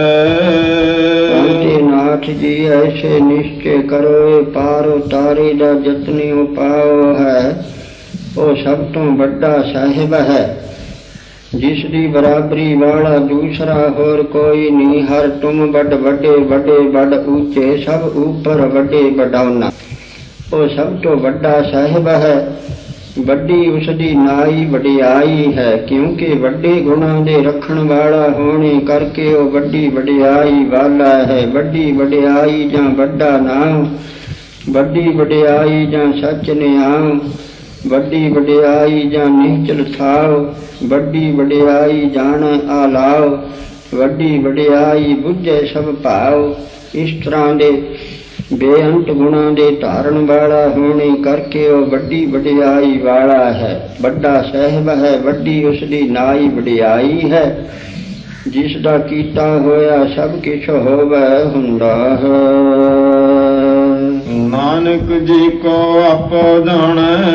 ਅੰਤੇ ਨਾਥ ਜੀ ਐਸੇ ਨਿਸ਼ਚੈ ਕਰੋ, ਪਾਰ ਉਤਾਰੇ ਦਾ ਜਤਨੀ ਉਪਾਉ ਹੈ। ਉਹ ਸਭ ਤੋਂ ਵੱਡਾ ਸਾਹਿਬ ਹੈ, ਜਿਸ ਦੀ ਬਰਾਬਰੀ ਵਾਲਾ ਦੂਸਰਾ ਹੋਰ ਕੋਈ ਨਹੀਂ। ਹਰ ਤੁਮ ਵੱਡ ਵੱਡੇ ਵੱਡੇ ਵੱਡ ਉੱਚੇ, ਸਭ ਉੱਪਰ ਵੱਡੇ ਵਡਾਉਣਾ। ਉਹ ਸਭ ਤੋਂ ਵੱਡਾ ਸਾਹਿਬ ਹੈ। ਵੱਡੀ ਉਸ ਦੀ ਨਾਈ ਵਡਿਆਈ ਹੈ, ਕਿਉਂਕਿ ਵੱਡੇ ਗੁਣਾਂ ਦੇ ਰੱਖਣ ਵਾਲਾ ਹੋਣੇ ਕਰਕੇ ਉਹ ਵੱਡੀ ਵਡਿਆਈ ਵਾਲਾ ਹੈ। ਵੱਡੀ ਵਡਿਆਈ ਜਾਂ ਵੱਡਾ ਨਾਮ, ਵੱਡੀ ਵਡਿਆਈ ਜਾਂ ਸੱਚ ਨਿਆਮ, ਵੱਡੀ ਵਡਿਆਈ ਜਾਂ ਨਿਹਚਲ ਥਾਉ, ਵੱਡੀ ਵਡਿਆਈ ਜਾਣ ਆਲਾਓ, ਵੱਡੀ ਵਡਿਆਈ ਬੁੱਝੇ ਸਭ ਭਾਉ। ਇਸ ਤਰ੍ਹਾਂ ਦੇ ਬੇਅੰਤ ਗੁਣਾਂ ਦੇ ਧਾਰਨ ਵਾਲਾ ਹੋਣੇ ਕਰਕੇ ਉਹ ਵੱਡੀ ਵਡਿਆਈ ਵਾਲਾ ਹੈ, ਵੱਡਾ ਸਾਹਿਬ ਹੈ। ਵੱਡੀ ਉਸ ਦੀ ਨਾਈ ਵਡਿਆਈ ਹੈ, ਜਿਸ ਦਾ ਕੀਤਾ ਹੋਇਆ ਸਭ ਕੁਛ ਹੋਵੇ ਹੁੰਦਾ ਹੈ। ਨਾਨਕ ਜੀ ਕੋ ਆਪੋ ਜਾਣੈ,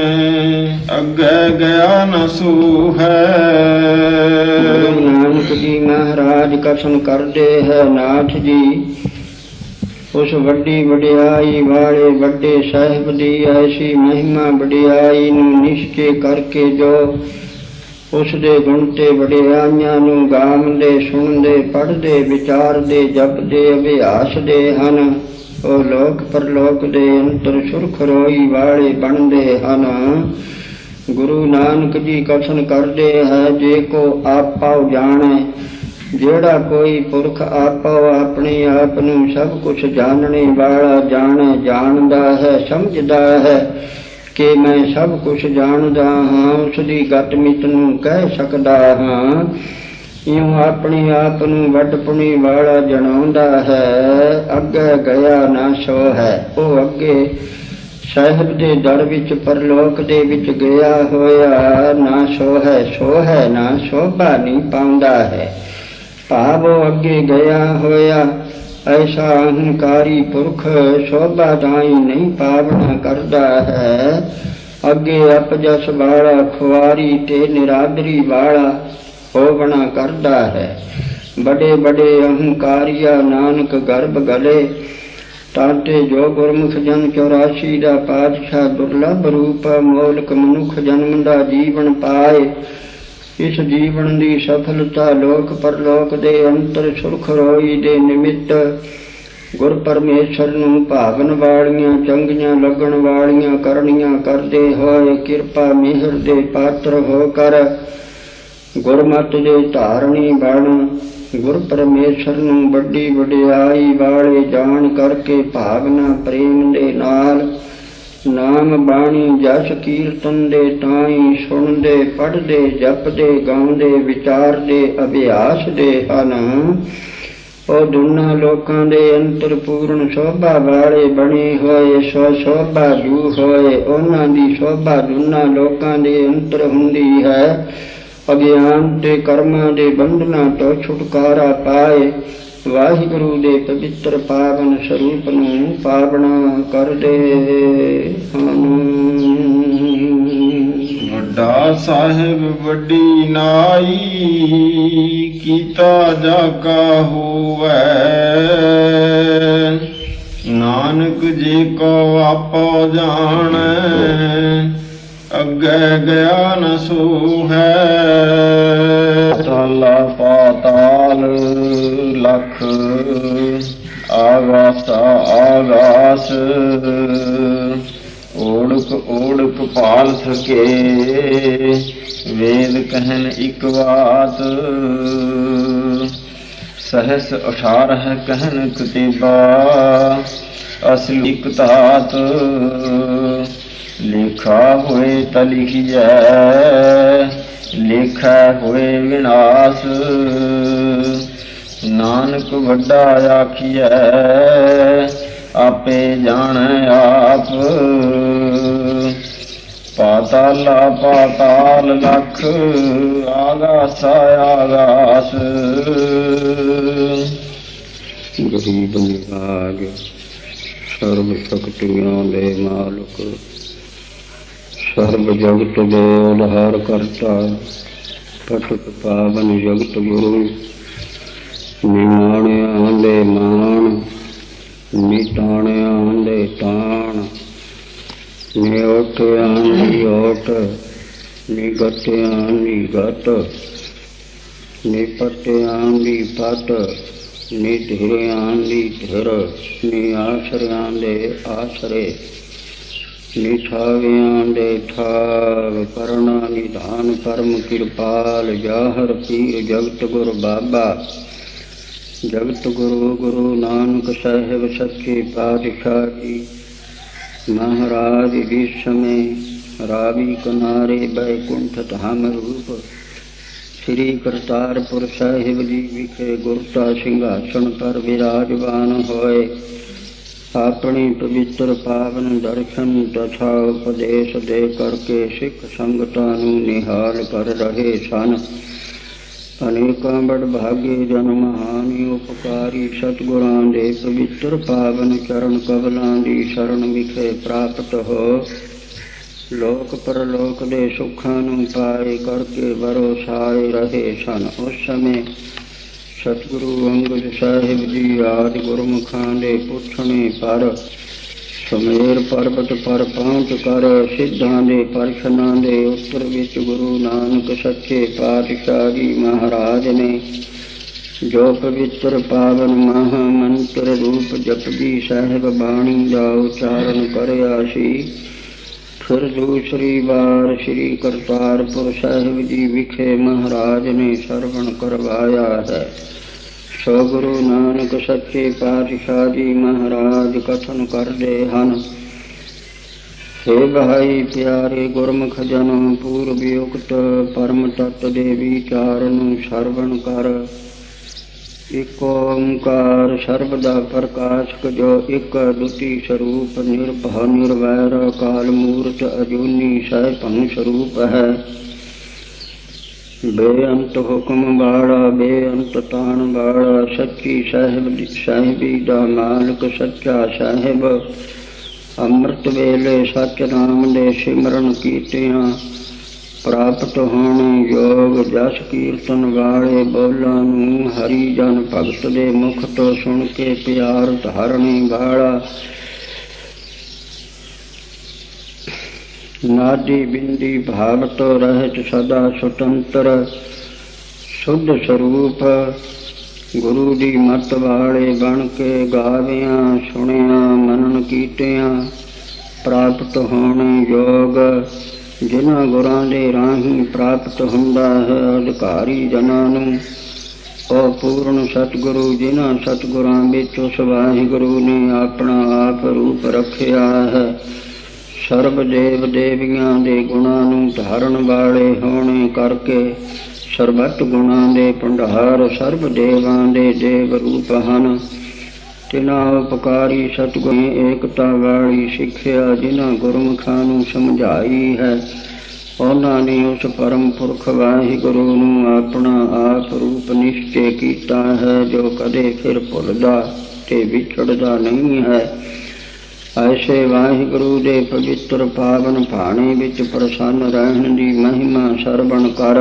ਅੱਗੇ ਗਿਆ ਨ ਸੂਹੈ। ਗੁਰੂ ਨਾਨਕ ਜੀ ਮਹਾਰਾਜ ਕਥਨ ਕਰਦੇ ਹੈ, ਨਾਥ ਜੀ ਉਸ ਵੱਡੀ ਵਡਿਆਈ ਵਾਲੇ ਵੱਡੇ ਸਾਹਿਬ ਦੀ ਐਸੀ ਮਹਿਮਾ ਵਡਿਆਈ ਨੂੰ ਨਿਸ਼ਚੇ ਕਰਕੇ ਜੋ ਉਸ ਦੇ ਗੁਣ ਤੇ ਵਡਿਆਈਆਂ ਨੂੰ ਗਾਉਂਦੇ, ਸੁਣਦੇ, ਪੜ੍ਹਦੇ, ਵਿਚਾਰਦੇ, ਜਪਦੇ, ਅਭਿਆਸਦੇ ਹਨ, ਉਹ ਲੋਕ ਪਰਲੋਕ ਦੇ ਅੰਤਰ ਸੁਰਖ ਰੋਈ ਵਾਲੇ ਬਣਦੇ ਹਨ। ਗੁਰੂ ਨਾਨਕ ਜੀ ਕਥਨ ਕਰਦੇ ਹੈ, ਜੇ ਕੋ ਆਪਾ ਜਾਣੈ, ਜਿਹੜਾ ਕੋਈ ਪੁਰਖ ਆਪੋ ਆਪਣੇ ਆਪ ਨੂੰ ਸਭ ਕੁਛ ਜਾਣਨੇ ਵਾਲਾ ਜਾਣੈ, ਜਾਣਦਾ ਹੈ, ਸਮਝਦਾ ਹੈ ਕਿ ਮੈਂ ਸਭ ਕੁਛ ਜਾਣਦਾ ਹਾਂ, ਉਸ ਦੀ ਗਤ ਮਿਤ ਨੂੰ ਕਹਿ ਸਕਦਾ ਹਾਂ। ਇਉਂ ਆਪਣੇ ਆਪ ਨੂੰ ਵੱਡਪੁਣੀ ਵਾਲਾ ਜਣਾਉਂਦਾ ਹੈ, ਅੱਗੇ ਗਿਆ ਨਾ ਸੋ ਹੈ। ਉਹ ਅੱਗੇ ਸਾਹਿਬ ਦੇ ਦਰ ਵਿੱਚ ਪਰਲੋਕ ਦੇ ਵਿੱਚ ਗਿਆ ਹੋਇਆ ਨਾ ਸੋ ਹੈ, ਸੋ ਹੈ ਨਾ ਸ਼ੋਭਾ ਨਹੀਂ ਪਾਉਂਦਾ ਹੈ। ਭਾਵ ਉਹ ਅੱਗੇ ਗਿਆ ਹੋਇਆ ਐਸਾ ਅਹੰਕਾਰੀ ਪੁਰਖ ਸ਼ੋਭਾ ਦਾਈ ਨਹੀਂ ਪਾਵਨਾ ਕਰਦਾ ਹੈ। ਅੱਗੇ ਅਪਜਸ ਵਾਲਾ, ਖੁਆਰੀ ਤੇ ਨਿਰਾਦਰੀ ਵਾਲਾ ਹੋਵਣਾ ਕਰਦਾ ਹੈ। ਬੜੇ ਬੜੇ ਅਹੰਕਾਰੀਆ ਨਾਨਕ ਗਰਭ ਗਲੇ, ਤਾਂਤੇ ਜੋ ਗੁਰਮੁਖ ਜਨ ਚੌਰਾਸੀ ਦਾ ਪਾਤਸ਼ਾਹ ਦੁਰਲਭ ਰੂਪ ਮੋਲਕ ਮਨੁੱਖ ਜਨਮ ਦਾ ਜੀਵਨ ਪਾਏ। ਇਸ ਜੀਵਨ ਦੀ ਸਫਲਤਾ ਲੋਕ ਪਰਲੋਕ ਦੇ ਅੰਤਰ ਸੁਰਖ ਰੋਈ ਦੇ ਨਿਮਿਤ ਗੁਰ ਪਰਮੇਸ਼ਰ ਨੂੰ ਭਾਵਨ ਵਾਲੀਆਂ, ਚੰਗੀਆਂ ਲੱਗਣ ਵਾਲੀਆਂ ਕਰਨੀਆਂ ਕਰਦੇ ਹੋਏ ਕਿਰਪਾ ਮਿਹਰ ਦੇ ਪਾਤਰ ਹੋ ਕਰ ਗੁਰਮਤਿ ਦੇ ਧਾਰਨੀ ਬਣ ਗੁਰ ਪਰਮੇਸ਼ਰ ਨੂੰ ਵੱਡੀ ਵਡਿਆਈ ਵਾਲੇ ਜਾਣ ਕਰਕੇ ਭਾਵਨਾ ਪ੍ਰੇਮ ਦੇ ਨਾਲ ਨਾਮ ਬਾਣੀ ਜਸ ਕੀਰਤਨ ਦੇ ਤਾਈ ਸੁਣਦੇ, ਪੜ੍ਹਦੇ, ਜਪਦੇ, ਗਾਉਂਦੇ, ਵਿਚਾਰਦੇ, ਅਭਿਆਸਦੇ ਹਨ। ਉਹ ਦੋਨਾਂ ਲੋਕਾਂ ਦੇ ਅੰਤਰ ਪੂਰਨ ਸ਼ੋਭਾ ਵਾਲੇ ਬਣੇ ਹੋਏ, ਸੋ ਸ਼ੋਭਾ ਜੂ ਹੋਏ। ਉਹਨਾਂ ਦੀ ਸ਼ੋਭਾ ਦੋਨਾਂ ਲੋਕਾਂ ਦੇ ਅੰਤਰ ਹੁੰਦੀ ਹੈ। ਅਗਿਆਨ ਤੇ ਕਰਮਾਂ ਦੇ ਬੰਧਨਾਂ ਤੋਂ ਛੁਟਕਾਰਾ ਪਾਏ ਵਾਹਿਗੁਰੂ ਦੇ ਪਵਿੱਤਰ ਪਾਵਨ ਸਰੂਪ ਨੂੰ ਪਾਵਨਾ ਕਰਦੇ ਹਨ। ਵੱਡਾ ਸਾਹਿਬ ਵੱਡੀ ਨਾਈ, ਕੀਤਾ ਜਾਗਾ ਹੋਵੈ। ਨਾਨਕ ਜੀ ਕੋ ਆਪੋ ਜਾਣੈ, ਅੱਗੇ ਗਿਆ ਨ ਸੂਹੈ। ਪਾਤਾਲਾ ਪਾਤਾਲ ਲਖ, ਆਗਾਸਾ ਆਗਾਸ, ਓੜਕ ਓੜਕ ਪਾਲ ਸਕੇ, ਵੇਦ ਕਹਿਨ ਇੱਕ ਬਾਤ। ਸਹਸ ਅਠਾਰਹ ਕਹਿਨ ਕਤੇਬਾ, ਅਸਲ ਇੱਕ ਧਾਤ। ਲੇਖਾ ਹੋਏ ਤ ਲਿਖੀਐ, ਲੇਖਾ ਹੋਏ ਵਿਨਾਸ਼। ਨਾਨਕ ਵੱਡਾ ਆਖੀਐ, ਆਪੇ ਜਾਣੈ ਆਪ। ਪਾਤਾਲਾ ਪਾਤਾਲ ਲਖ, ਆਗਾਸਾ ਆਗਾਸ। ਗਰੀਬ ਨਿਵਾਜ ਸਰਬ ਸ਼ਕਤੀਆਂ ਦੇ ਮਾਲਕ, ਸਰਬ ਜਗਤ ਬੋਲ ਹਰ ਕਰਤਾ। ਪਟਕ ਪਾਵਨ ਜਗਤ ਗੁਰੂ, ਨਿਮਾਣਿਆਂ ਦੇ ਮਾਣ, ਨਿਤਾਣਿਆਂ ਦੇ ਤਾਣ। ਨਿਓਟਿਆਂ ਦੀ ਓਟ, ਨਿਗਟਿਆਂ ਦੀ ਗਟ, ਨਿਪਟਿਆਂ ਦੀ ਪਟ, ਨਿਧਿਰਿਆਂ ਦੀ ਧਿਰ। ਨਿਆਸਰਿਆਂ ਦੇ ਆਸਰੇ, ਨਿਠਾਵਿਆਂ ਦੇ ਠਾਵ। ਕਰਨਾ ਨਿਧਾਨ ਕਰਮ ਕਿਰਪਾਲ, ਜਾਹਰ ਪੀਰ ਜਗਤ ਗੁਰ ਬਾਬਾ। ਜਗਤ ਗੁਰੂ ਗੁਰੂ ਨਾਨਕ ਸਾਹਿਬ ਸੱਚੇ ਪਾਤਸ਼ਾਹ ਜੀ ਮਹਾਰਾਜ ਜਿਸ ਸਮੇਂ ਰਾਵੀ ਕਿਨਾਰੇ ਬੈਕੁੰਠ ਧਾਮ ਰੂਪ ਸ੍ਰੀ ਕਰਤਾਰਪੁਰ ਸਾਹਿਬ ਜੀ ਵਿਖੇ ਗੁਰਤਾ ਸਿੰਘਾਸਣ ਪਰ ਵਿਰਾਜਮਾਨ ਹੋਏ, ਆਪਣੀ ਪਵਿੱਤਰ ਪਾਵਨ ਦਰਸ਼ਨ ਤਥਾ ਉਪਦੇਸ਼ ਦੇ ਕਰਕੇ ਸਿੱਖ ਸੰਗਤਾਂ ਨੂੰ ਨਿਹਾਲ ਕਰ ਰਹੇ ਸਨ। ਅਨੇਕਾਂ ਬੜਭਾਗੇ ਜਨਮ ਹਾਨੀ ਉਪਕਾਰੀ ਸਤਿਗੁਰਾਂ ਦੇ ਪਵਿੱਤਰ ਪਾਵਨ ਚਰਨ ਕਮਲਾਂ ਦੀ ਸ਼ਰਨ ਵਿਖੇ ਪ੍ਰਾਪਤ ਹੋ ਲੋਕ ਪਰਲੋਕ ਦੇ ਸੁੱਖਾਂ ਨੂੰ ਪਾਏ ਕਰਕੇ ਭਰੋਸਾਏ ਰਹੇ ਸਨ। ਉਸ ਸਮੇਂ ਸਤਿਗੁਰੂ ਅੰਗਦ ਸਾਹਿਬ ਜੀ ਆਦਿ ਗੁਰਮੁਖਾਂ ਦੇ ਪੁੱਛਣੇ ਪਰ ਸੁਮੇਰ ਪਰਬਤ ਪਰ ਪਹੁੰਚ ਕਰ ਸਿੱਧਾਂ ਦੇ ਪਰਸ਼ਨਾਂ ਦੇ ਉੱਤਰ ਵਿੱਚ ਗੁਰੂ ਨਾਨਕ ਸੱਚੇ ਪਾਤਸ਼ਾਹ ਜੀ ਮਹਾਰਾਜ ਨੇ ਜੋ ਪਵਿੱਤਰ ਪਾਵਨ ਮਹਾ ਮੰਤਰ ਰੂਪ ਜਪਜੀ ਸਾਹਿਬ ਬਾਣੀ ਦਾ ਉਚਾਰਨ ਕਰਿਆ ਸੀ, ਫਿਰ ਦੂਸਰੀ ਵਾਰ ਸ੍ਰੀ ਕਰਤਾਰਪੁਰ ਸਾਹਿਬ ਜੀ ਵਿਖੇ ਮਹਾਰਾਜ ਨੇ ਸਰਵਣ ਕਰਵਾਇਆ ਹੈ। ਸੋ ਗੁਰੂ ਨਾਨਕ ਸੱਚੇ ਪਾਤਸ਼ਾਹ ਜੀ ਮਹਾਰਾਜ ਕਥਨ ਕਰਦੇ ਹਨ, ਹੇ ਭਾਈ ਪਿਆਰੇ ਗੁਰਮੁਖ ਜਨ, ਪੂਰਵਯੁਕਤ ਪਰਮ ਤੱਤ ਦੇ ਵਿਚਾਰ ਨੂੰ ਸਰਵਣ ਕਰ। ਇੱਕ ਓਂਕਾਰ ਸਰਬ ਦਾ ਪ੍ਰਕਾਸ਼ਕ ਜੋ ਇੱਕ ਦੁਤੀ ਸਰੂਪ ਨਿਰਭਉ ਨਿਰਵੈਰ ਕਾਲ ਮੂਰਤ ਅਜੂਨੀ ਸਹਿਭੰ ਸਰੂਪ ਹੈ। ਬੇਅੰਤ ਹੁਕਮ ਵਾਲਾ ਬੇਅੰਤ ਤਾਣ ਵਾਲਾ ਸੱਚੀ ਸਾਹਿਬ ਸਾਹਿਬੀ ਦਾ ਮਾਲਕ ਸੱਚਾ ਸਾਹਿਬ ਅੰਮ੍ਰਿਤ ਵੇਲੇ ਸੱਚ ਨਾਮ ਦੇ ਸਿਮਰਨ ਕੀਤਿਆਂ ਪ੍ਰਾਪਤ ਹੋਣ ਯੋਗ ਜਸ ਕੀਰਤਨ ਵਾਲੇ ਬੋਲਾਂ ਨੂੰ ਹਰੀ ਜਨ ਭਗਤ ਦੇ ਮੁਖ ਤੋਂ ਸੁਣ ਕੇ ਪਿਆਰ ਧਾਰਨੇ ਵਾਲਾ ਨਾਦੀ ਬਿੰਦੀ ਭਾਵ ਤੋਂ ਰਹਿਤ ਸਦਾ ਸੁਤੰਤਰ ਸ਼ੁੱਧ ਸਰੂਪ ਗੁਰੂ ਦੀ ਮੱਤ ਵਾਲੇ ਬਣ ਕੇ ਗਾਵਿਆਂ ਸੁਣਿਆ ਮਨਨ ਕੀਤਿਆਂ ਪ੍ਰਾਪਤ ਹੋਣ ਯੋਗ ਜਿਨ੍ਹਾਂ ਗੁਰਾਂ ਦੇ ਰਾਹੀਂ ਪ੍ਰਾਪਤ ਹੁੰਦਾ ਹੈ ਅਧਿਕਾਰੀ ਜਨਾਂ ਨੂੰ ਉਹ ਪੂਰਨ ਸਤਿਗੁਰੂ ਜਿਨ੍ਹਾਂ ਸਤਿਗੁਰਾਂ ਵਿੱਚ ਉਸ ਵਾਹਿਗੁਰੂ ਨੇ ਆਪਣਾ ਆਪ ਰੂਪ ਰੱਖਿਆ ਹੈ। ਸਰਬ ਦੇਵ ਦੇਵੀਆਂ ਦੇ ਗੁਣਾਂ ਨੂੰ ਧਾਰਨ ਵਾਲੇ ਹੋਣੇ ਕਰਕੇ ਸਰਬੱਤ ਗੁਣਾਂ ਦੇ ਭੰਡਾਰ ਸਰਬ ਦੇਵਾਂ ਦੇ ਦੇਵ ਰੂਪ ਹਨ। ਤਿਨਾਂ ਉਪਕਾਰੀ ਸਤਿਗੁਰੂ ਨੇ ਏਕਤਾ ਵਾਲੀ ਸਿੱਖਿਆ ਜਿਨ੍ਹਾਂ ਗੁਰਮੁਖਾਂ ਨੂੰ ਸਮਝਾਈ ਹੈ, ਉਹਨਾਂ ਨੇ ਉਸ ਪਰਮ ਪੁਰਖ ਵਾਹਿਗੁਰੂ ਨੂੰ ਆਪਣਾ ਆਪ ਰੂਪ ਨਿਸ਼ਚੈ ਕੀਤਾ ਹੈ ਜੋ ਕਦੇ ਫਿਰ ਭੁੱਲਦਾ ਤੇ ਵਿਛੜਦਾ ਨਹੀਂ ਹੈ। ਐਸੇ ਵਾਹਿਗੁਰੂ ਦੇ ਪਵਿੱਤਰ ਪਾਵਨ ਭਾਣੇ ਵਿੱਚ ਪ੍ਰਸੰਨ ਰਹਿਣ ਦੀ ਮਹਿਮਾ ਸਰਵਣ ਕਰ।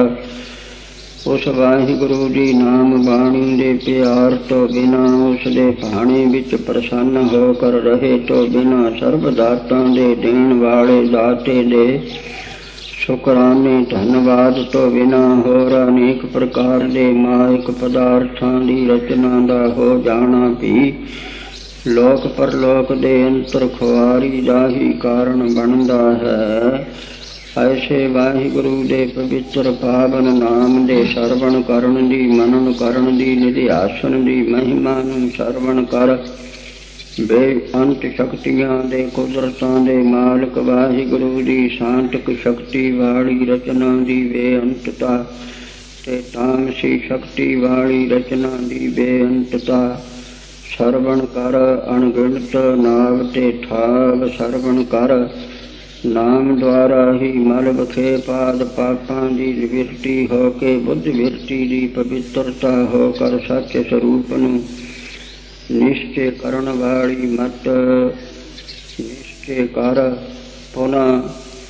ਉਸ ਵਾਹਿਗੁਰੂ ਦੀ ਨਾਮ ਬਾਣੀ ਦੇ ਪਿਆਰ ਤੋਂ ਬਿਨਾਂ ਉਸ ਦੇ ਭਾਣੇ ਵਿੱਚ ਪ੍ਰਸੰਨ ਹੋ ਕਰ ਰਹੇ ਤੋਂ ਬਿਨਾਂ ਸਰਬ ਦਾਤਾਂ ਦੇ ਦੇਣ ਵਾਲੇ ਦਾਤੇ ਦੇ ਸ਼ੁਕਰਾਨੇ ਧੰਨਵਾਦ ਤੋਂ ਬਿਨਾਂ ਹੋਰ ਅਨੇਕ ਪ੍ਰਕਾਰ ਦੇ ਮਾਇਕ ਪਦਾਰਥਾਂ ਦੀ ਰਚਨਾ ਦਾ ਹੋ ਜਾਣਾ ਵੀ ਲੋਕ ਪਰਲੋਕ ਦੇ ਅੰਤਰ ਖੁਆਰੀ ਦਾ ਹੀ ਕਾਰਨ ਬਣਦਾ ਹੈ। ਐਸੇ ਵਾਹਿਗੁਰੂ ਦੇ ਪਵਿੱਤਰ ਪਾਵਨ ਨਾਮ ਦੇ ਸਰਵਣ ਕਰਨ ਦੀ ਮਨਨ ਕਰਨ ਦੀ ਨਿਧਿਆਸਨ ਦੀ ਮਹਿਮਾ ਨੂੰ ਸਰਵਣ ਕਰ। ਬੇਅੰਤ ਸ਼ਕਤੀਆਂ ਦੇ ਕੁਦਰਤਾਂ ਦੇ ਮਾਲਕ ਵਾਹਿਗੁਰੂ ਦੀ ਸ਼ਾਂਤਕ ਸ਼ਕਤੀ ਵਾਲੀ ਰਚਨਾ ਦੀ ਬੇਅੰਤਤਾ ਤੇ ਤਾਮਸੀ ਸ਼ਕਤੀ ਵਾਲੀ ਰਚਨਾ ਦੀ ਬੇਅੰਤਤਾ ਸਰਵਣ ਕਰ। ਅਣਗਿਣਤ ਨਾਮ ਤੇ ਠਾਵ ਸਰਵਣ ਕਰ। ਨਾਮ ਦੁਆਰਾ ਹੀ ਮਲ ਬਖੇ ਪਾਦ ਪਾਪਾਂ ਦੀ ਨਿਵਿਰਤੀ ਹੋ ਕੇ ਬੁੱਧ ਵਿਰਤੀ ਦੀ ਪਵਿੱਤਰਤਾ ਹੋ ਕਰ ਸੱਚ ਸਰੂਪ ਨੂੰ ਨਿਸ਼ਚੈ ਕਰਨ ਵਾਲੀ ਮਤ ਨਿਸ਼ਚੈ ਕਰ। ਪੁਨः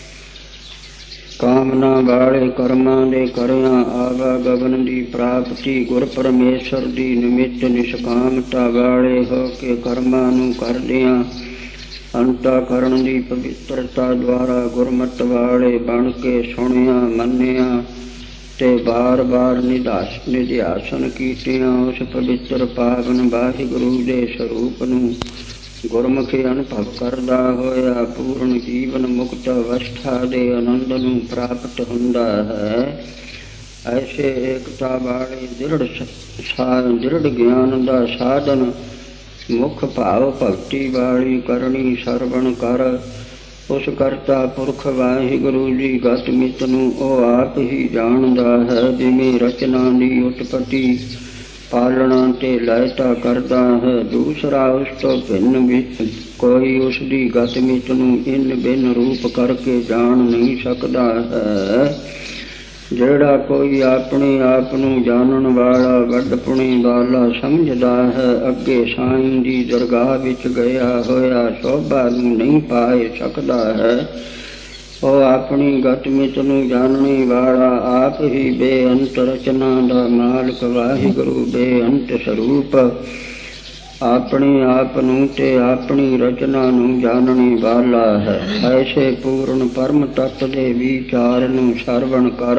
ਕਾਮਨਾ ਵਾਲੇ ਕਰਮਾਂ ਦੇ ਕਰਿਆਂ ਆਵਾਗਮਨ ਦੀ ਪ੍ਰਾਪਤੀ ਗੁਰ ਪਰਮੇਸ਼ਰ ਦੀ ਨਿਮਿਤ ਨਿਸ਼ਕਾਮਤਾ ਵਾਲੇ ਹੋ ਕੇ ਕਰਮਾਂ ਨੂੰ ਕਰਦਿਆਂ ਅੰਤःਕਰਣ ਦੀ ਪਵਿੱਤਰਤਾ ਦੁਆਰਾ ਗੁਰਮਤਿ ਵਾਲੇ ਬਣ ਕੇ ਸੁਣਿਆ ਮੰਨਿਆ ਤੇ ਬਾਰ ਬਾਰ ਨਿਧਾਸ ਨਿਧਿਆਸਨ ਕੀਤਿਆਂ ਉਸ ਪਵਿੱਤਰ ਪਾਵਨ ਵਾਹਿਗੁਰੂ ਦੇ ਸਰੂਪ ਨੂੰ ਗੁਰਮੁਖੀ ਅਨੁਭਵ ਕਰਦਾ ਹੋਇਆ ਪੂਰਨ ਜੀਵਨ ਮੁਕਤ ਅਵਸਥਾ ਦੇ ਆਨੰਦ ਨੂੰ ਪ੍ਰਾਪਤ ਹੁੰਦਾ ਹੈ। ਐਸੇ ਏਕਤਾ ਵਾਲੇ ਦ੍ਰਿੜ ਦ੍ਰਿੜ ਗਿਆਨ ਦਾ ਸਾਧਨ ਮੁੱਖ ਭਾਵ ਭਗਤੀ ਵਾਲੀ ਕਰਨੀ ਸਰਵਣ ਕਰ। ਉਸ ਕਰਤਾ ਪੁਰਖ ਵਾਹਿਗੁਰੂ ਦੀ ਗਤ ਮਿਤ ਨੂੰ ਉਹ ਆਪ ਹੀ ਜਾਣਦਾ ਹੈ। ਜਿਵੇਂ ਰਚਨਾ ਦੀ ਉਤਪਤੀ ਪਾਲਣਾ ਤੇ ਲਇਤਾ ਕਰਦਾ ਹੈ, ਦੂਸਰਾ ਉਸ ਤੋਂ ਭਿੰਨ ਵਿੱਚ ਕੋਈ ਉਸ ਦੀ ਗਤ ਮਿਤ ਨੂੰ ਇਨ ਬਿਨ ਰੂਪ ਕਰਕੇ ਜਾਣ ਨਹੀਂ ਸਕਦਾ ਹੈ। ਜਿਹੜਾ ਕੋਈ ਆਪਣੇ ਆਪ ਨੂੰ ਜਾਣਨ ਵਾਲਾ ਵੱਡਪੁਣੀ ਵਾਲਾ ਸਮਝਦਾ ਹੈ, ਅੱਗੇ ਸਾਈਂ ਦੀ ਦਰਗਾਹ ਵਿੱਚ ਗਿਆ ਹੋਇਆ ਸ਼ੋਭਾ ਨੂੰ ਨਹੀਂ ਪਾਏ ਸਕਦਾ ਹੈ। ਉਹ ਆਪਣੀ ਗਤ ਮਿਤ ਨੂੰ ਜਾਣਨੇ ਵਾਲਾ ਆਪ ਹੀ ਬੇਅੰਤ ਰਚਨਾ ਦਾ ਮਾਲਕ ਵਾਹਿਗੁਰੂ ਬੇਅੰਤ ਸਰੂਪ ਆਪਣੇ ਆਪ ਨੂੰ ਤੇ ਆਪਣੀ ਰਚਨਾ ਨੂੰ ਜਾਣਨੇ ਵਾਲਾ ਹੈ। ਐਸੇ ਪੂਰਨ ਪਰਮ ਤੱਤ ਦੇ ਵਿਚਾਰ ਨੂੰ ਸਰਵਣ ਕਰ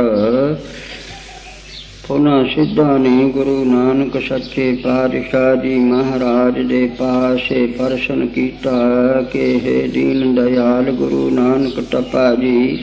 ਪੁਨः ਸਿੱਧਾ ਨੇ ਗੁਰੂ ਨਾਨਕ ਸੱਚੇ ਪਾਤਸ਼ਾਹ ਜੀ ਮਹਾਰਾਜ ਦੇ ਪਾਸੇ ਪ੍ਰਸ਼ਨ ਕੀਤਾ ਕਿ ਹੇ ਦੀਨ ਦਇਆਲ ਗੁਰੂ ਨਾਨਕ ਟਪਾ ਜੀ,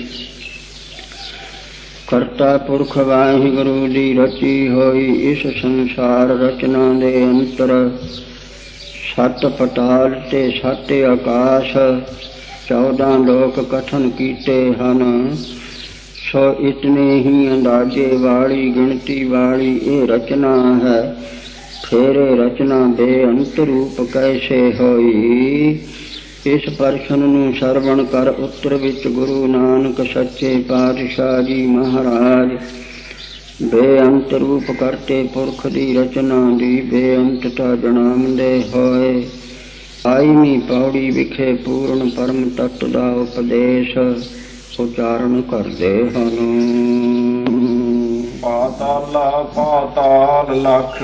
ਕਰਤਾ ਪੁਰਖ ਵਾਹਿਗੁਰੂ ਦੀ ਰਚੀ ਹੋਈ ਇਸ ਸੰਸਾਰ ਰਚਨਾ ਦੇ ਅੰਤਰ ਸੱਤ ਪਤਾਲ ਤੇ ਸੱਤ ਆਕਾਸ਼ ਚੌਦਾਂ ਲੋਕ ਕਥਨ ਕੀਤੇ ਹਨ। ਸੋ ਇਤਨੇ ਹੀ ਅੰਦਾਜ਼ੇ ਵਾਲੀ ਗਿਣਤੀ ਵਾਲੀ ਇਹ ਰਚਨਾ ਹੈ। ਫਿਰ ਇਹ ਰਚਨਾ ਬੇਅੰਤ ਰੂਪ ਕੈਸੇ ਹੋਈ? ਇਸ ਪ੍ਰਸ਼ਨ ਨੂੰ ਸਰਵਣ ਕਰ ਉੱਤਰ ਵਿੱਚ ਗੁਰੂ ਨਾਨਕ ਸੱਚੇ ਪਾਤਸ਼ਾਹ ਜੀ ਮਹਾਰਾਜ ਬੇਅੰਤ ਰੂਪ ਕਰਤੇ ਪੁਰਖ ਦੀ ਰਚਨਾ ਦੀ ਬੇਅੰਤਤਾ ਜਣਾਉਂਦੇ ਹੋਏ ਆਈਵੀਂ ਪੌੜੀ ਵਿਖੇ ਪੂਰਨ ਪਰਮ ਤੱਤ ਦਾ ਉਪਦੇਸ਼ ਉਚਾਰਨ ਕਰਦੇ ਹਨ। ਪਾਤਾਲਾ ਪਾਤਾਲ ਲਖ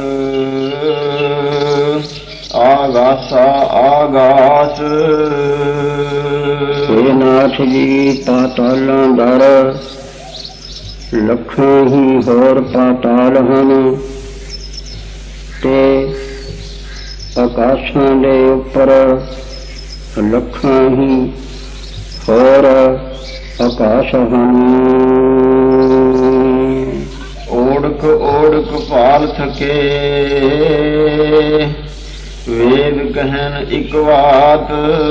ਆਗਾਸਾ ਆਗਾਸ। ਹੇ ਨਾਥ ਜੀ, ਪਾਤਾਲਾਂ ਦਰ ਲੱਖਾਂ ਹੀ ਹੋਰ ਪਾਤਾਲ ਹਨ ਤੇ ਆਕਾਸ਼ਾਂ ਦੇ ਉੱਪਰ ਲੱਖਾਂ ਹੀ ਹੋਰ ਆਕਾਸ਼ ਹਨ। ਓੜਕ ਓੜਕ ਭਾਲ ਥਕੇ ਵੇਦ ਕਹਿਣ ਇੱਕ ਬਾਤ।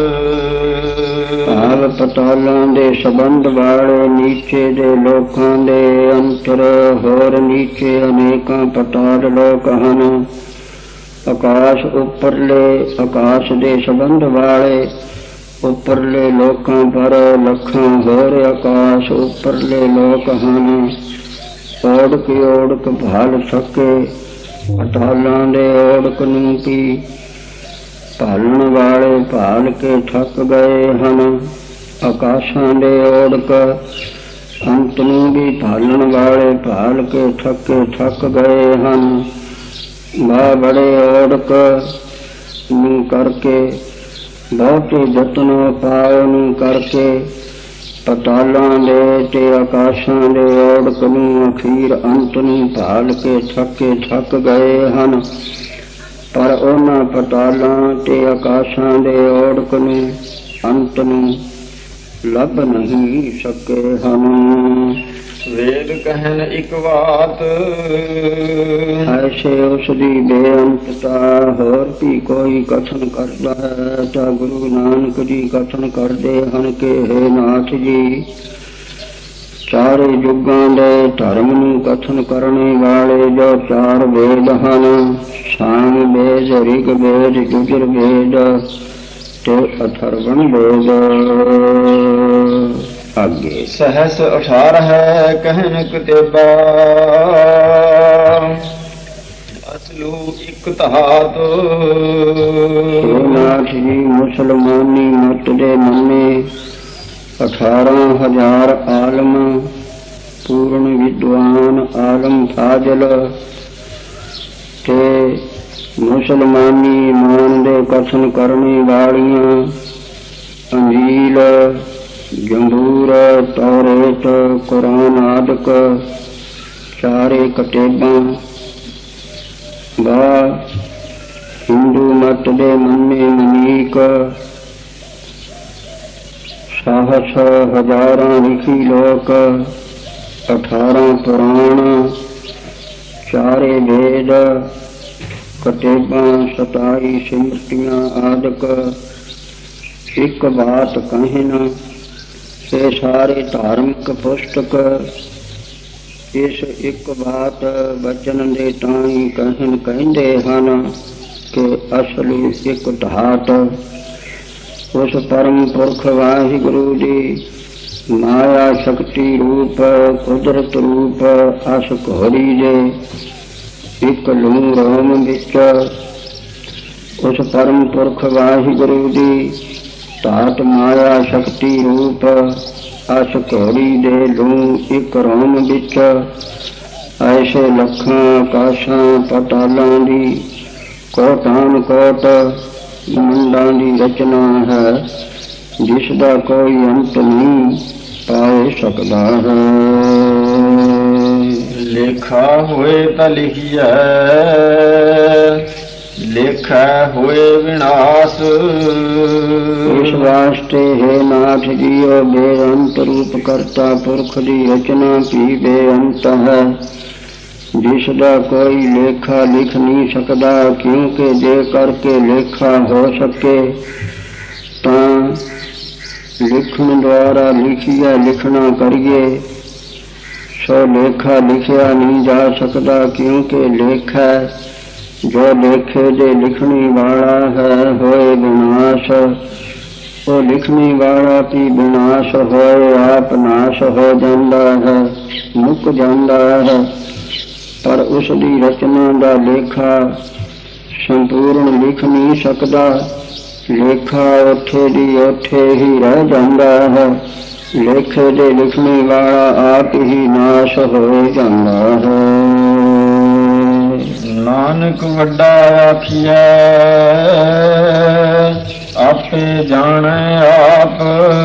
ਭਾਵ ਪਤਾਲਾਂ ਦੇ ਸੰਬੰਧ ਵਾਲੇ ਨੀਚੇ ਦੇ ਲੋਕਾਂ ਦੇ ਅੰਤਰ ਹੋਰ ਨੀਚੇ ਅਨੇਕਾਂ ਪਤਾਲ ਲੋਕ ਹਨ। ਆਕਾਸ਼ ਉੱਪਰਲੇ ਆਕਾਸ਼ ਦੇ ਸੰਬੰਧ ਵਾਲੇ ਉੱਪਰਲੇ ਲੋਕਾਂ ਪਰ ਲੱਖਾਂ ਹੋਰ ਆਕਾਸ਼ ਉੱਪਰਲੇ ਲੋਕ ਹਨ। ਓੜਕ ਓੜਕ ਭਾਲ ਸਕੇ ਪਤਾਲਾਂ ਦੇ ਓੜਕ ਨੂੰ ਕੀ ਭਾਲਣ ਵਾਲੇ ਭਾਲ ਕੇ ਥੱਕ ਗਏ ਹਨ। ਆਕਾਸ਼ਾਂ ਦੇ ਓੜਕ ਅੰਤ ਨੂੰ ਵੀ ਭਾਲਣ ਵਾਲੇ ਭਾਲ ਕੇ ਥੱਕੇ ਥੱਕ ਗਏ ਹਨ। ਬਾ ਬੜੇ ਓੜਕ ਨੂੰ ਕਰਕੇ ਬਹੁਤੇ ਯਤਨ ਉਪਾਅ ਨੂੰ ਕਰਕੇ ਪਤਾਲਾਂ ਦੇ ਤੇ ਆਕਾਸ਼ਾਂ ਦੇ ਓੜਕ ਨੂੰ ਅਖੀਰ ਅੰਤ ਨੂੰ ਭਾਲ ਕੇ ਥੱਕੇ ਥੱਕ ਗਏ ਹਨ। ਪਰ ਉਹਨਾਂ ਪਤਾਲਾਂ ਤੇ ਆਕਾਸ਼ਾਂ ਦੇ ਓੜਕ ਨੂੰ ਅੰਤ ਨੂੰ ਲੱਭ ਨਹੀਂ ਸਕੇ ਹਨ। ਵੇਦ ਕਹਿਣ ਇੱਕ ਬਾਤ। ਐਸੇ ਉਸ ਦੀ ਬੇਅੰਤਤਾ ਹੋਰ ਵੀ ਕੋਈ ਕਥਨ ਕਰਦਾ ਹੈ ਤਾਂ ਗੁਰੂ ਨਾਨਕ ਜੀ ਕਥਨ ਕਰਦੇ ਹਨ ਕਿ ਹੇ ਨਾਥ ਜੀ, ਚਾਰੇ ਯੁੱਗਾਂ ਦੇ ਧਰਮ ਨੂੰ ਕਥਨ ਕਰਨੇ ਵਾਲੇ ਜੋ ਚਾਰ ਵੇਦ ਹਨ, ਸਾਮ ਵੇਦ, ਰਿਗ ਵੇਦ, ਯਜੁਰ ਵੇਦ ਤੇ ਅਥਰਵਣ ਵੇਦ। ਅੱਗੇ ਸਹਸ ਅਠਾਰ ਹੈ ਕਹਿਣ ਕਤੇਬਾ ਅਸਲੂ ਇੱਕ ਧਾਤ। ਨਾਥ ਜੀ, ਮੁਸਲਮਾਨੀ ਮਤ ਦੇ ਮੰਨੇ ਅਠਾਰਾਂ ਹਜ਼ਾਰ ਆਲਮ ਪੂਰਨ ਵਿਦਵਾਨ ਆਲਮ ਫਾਜ਼ਲ ਤੇ ਮੁਸਲਮਾਨੀ ਇਮਾਨ ਦੇ ਕਥਨ ਕਰਨੇ ਵਾਲੀਆਂ ਅੰਜੀਲ, ਜੰਬੂਰ, ਤੌਰੇਤ, ਕੁਰਾਨ ਆਦਿਕ ਚਾਰੇ ਕਤੇਬਾਂ ਬਾ ਹਿੰਦੂ ਮਤ ਦੇ ਮੰਨੇ ਮਨੀਕ ਸਾਹਸ ਹਜ਼ਾਰਾਂ ਲਿਖੀ ਲੋਕ, ਅਠਾਰਾਂ ਪੁਰਾਣ, ਚਾਰੇ ਵੇਦ, ਕਤੇਬਾਂ, ਸਤਾਈ ਸਿਮਰਤੀਆਂ ਆਦਿਕ ਇੱਕ ਬਾਤ ਕਹਿਣ। ਇਹ ਸਾਰੇ ਧਾਰਮਿਕ ਪੁਸਤਕ ਇਸ ਇੱਕ ਬਾਤ ਬਚਨ ਦੇ ਤਾਂ ਹੀ ਕਹਿਣ ਕਹਿੰਦੇ ਹਨ ਕਿ ਅਸਲੀ ਇੱਕ ਧਾਤ ਉਸ ਪਰਮ ਪੁਰਖ ਵਾਹਿਗੁਰੂ ਦੀ ਮਾਇਆ ਸ਼ਕਤੀ ਰੂਪ ਕੁਦਰਤ ਰੂਪ ਅਸ ਘੋਰੀ ਜੇ ਇੱਕ ਲੂੰ ਰੋਮ ਵਿੱਚ ਉਸ ਪਰਮ ਪੁਰਖ ਵਾਹਿਗੁਰੂ ਦੀ ਧਾਤ ਮਾਇਆ ਸ਼ਕਤੀ ਰੂਪ ਅਸ ਘੋਰੀ ਦੇ ਲੂੰ ਇੱਕ ਰੋਮ ਵਿੱਚ ਐਸੇ ਲੱਖਾਂ ਆਕਾਸ਼ਾਂ ਪਤਾਲਾਂ ਦੀ ਕੋਟਾਨ ਕੋਟ ਮੰਡਾਂ ਦੀ ਰਚਨਾ ਹੈ, ਜਿਸ ਦਾ ਕੋਈ ਅੰਤ ਨਹੀਂ ਪਾਏ ਸਕਦਾ ਹੈ। ਲੇਖਾ ਹੋਏ ਤਾਂ ਲਿਖੀਐ, ਲੇਖਾ ਹੋਏ ਵਿਨਾਸ਼। ਇਸ ਵਾਸਤੇ ਹੈ ਨਾਥ ਜੀਓ ਬੇਅੰਤ ਰੂਪ ਕਰਤਾ ਪੁਰਖ ਦੀ ਰਚਨਾ ਵੀ ਬੇਅੰਤ ਹੈ, ਜਿਸ ਦਾ ਕੋਈ ਲੇਖਾ ਲਿਖ ਨਹੀਂ ਸਕਦਾ। ਕਿਉਂਕਿ ਜੇ ਕਰਕੇ ਲੇਖਾ ਹੋ ਸਕੇ ਤਾਂ ਲਿਖਣ ਦੁਆਰਾ ਲਿਖੀਆ ਲਿਖਣਾ ਕਰੀਏ, ਸੋ ਲੇਖਾ ਲਿਖਿਆ ਨਹੀਂ ਜਾ ਸਕਦਾ। ਕਿਉਂਕਿ ਲੇਖਾ ਜੋ ਲੇਖੇ ਦੇ ਲਿਖਣੀ ਵਾਲਾ ਹੈ ਹੋਏ ਵਿਨਾਸ਼, ਉਹ ਲਿਖਣੀ ਵਾਲਾ ਵੀ ਵਿਨਾਸ਼ ਹੋਏ ਆਪ ਨਾਸ਼ ਹੋ ਜਾਂਦਾ ਹੈ, ਮੁੱਕ ਜਾਂਦਾ ਹੈ। ਪਰ ਉਸ ਦੀ ਰਚਨਾ ਦਾ ਲੇਖਾ ਸੰਪੂਰਨ ਲਿਖ ਨਹੀਂ ਸਕਦਾ। ਲੇਖਾ ਉੱਥੇ ਦੀ ਉੱਥੇ ਹੀ ਰਹਿ ਜਾਂਦਾ ਹੈ। ਲੇਖੇ ਦੇ ਲਿਖਣੇ ਵਾਲਾ ਆਪ ਹੀ ਨਾਸ਼ ਹੋ ਜਾਂਦਾ ਹੈ। ਨਾਨਕ ਵੱਡਾ ਆਖੀਐ, ਆਪੇ ਜਾਣੈ ਆਪ।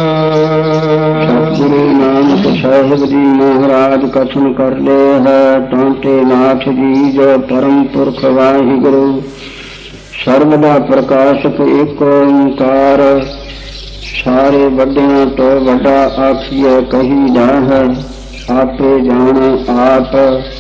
ਸਤਿਗੁਰੂ ਨਾਨਕ ਸਾਹਿਬ ਜੀ ਮਹਾਰਾਜ ਕਥਨ ਕਰਦੇ ਹੈ, ਤਾਂਤੇ ਨਾਥ ਜੀ ਜੋ ਪਰਮ ਪੁਰਖ ਵਾਹਿਗੁਰੂ ਸਰਬ ਦਾ ਪ੍ਰਕਾਸ਼ਕ ਏਕ ਓਂਕਾਰ, ਸਾਰੇ ਵੱਡਿਆਂ ਤੋਂ ਵੱਡਾ ਆਖੀਏ ਕਹੀਦਾ ਹੈ। ਆਪੇ ਜਾਣੈ ਆਪ,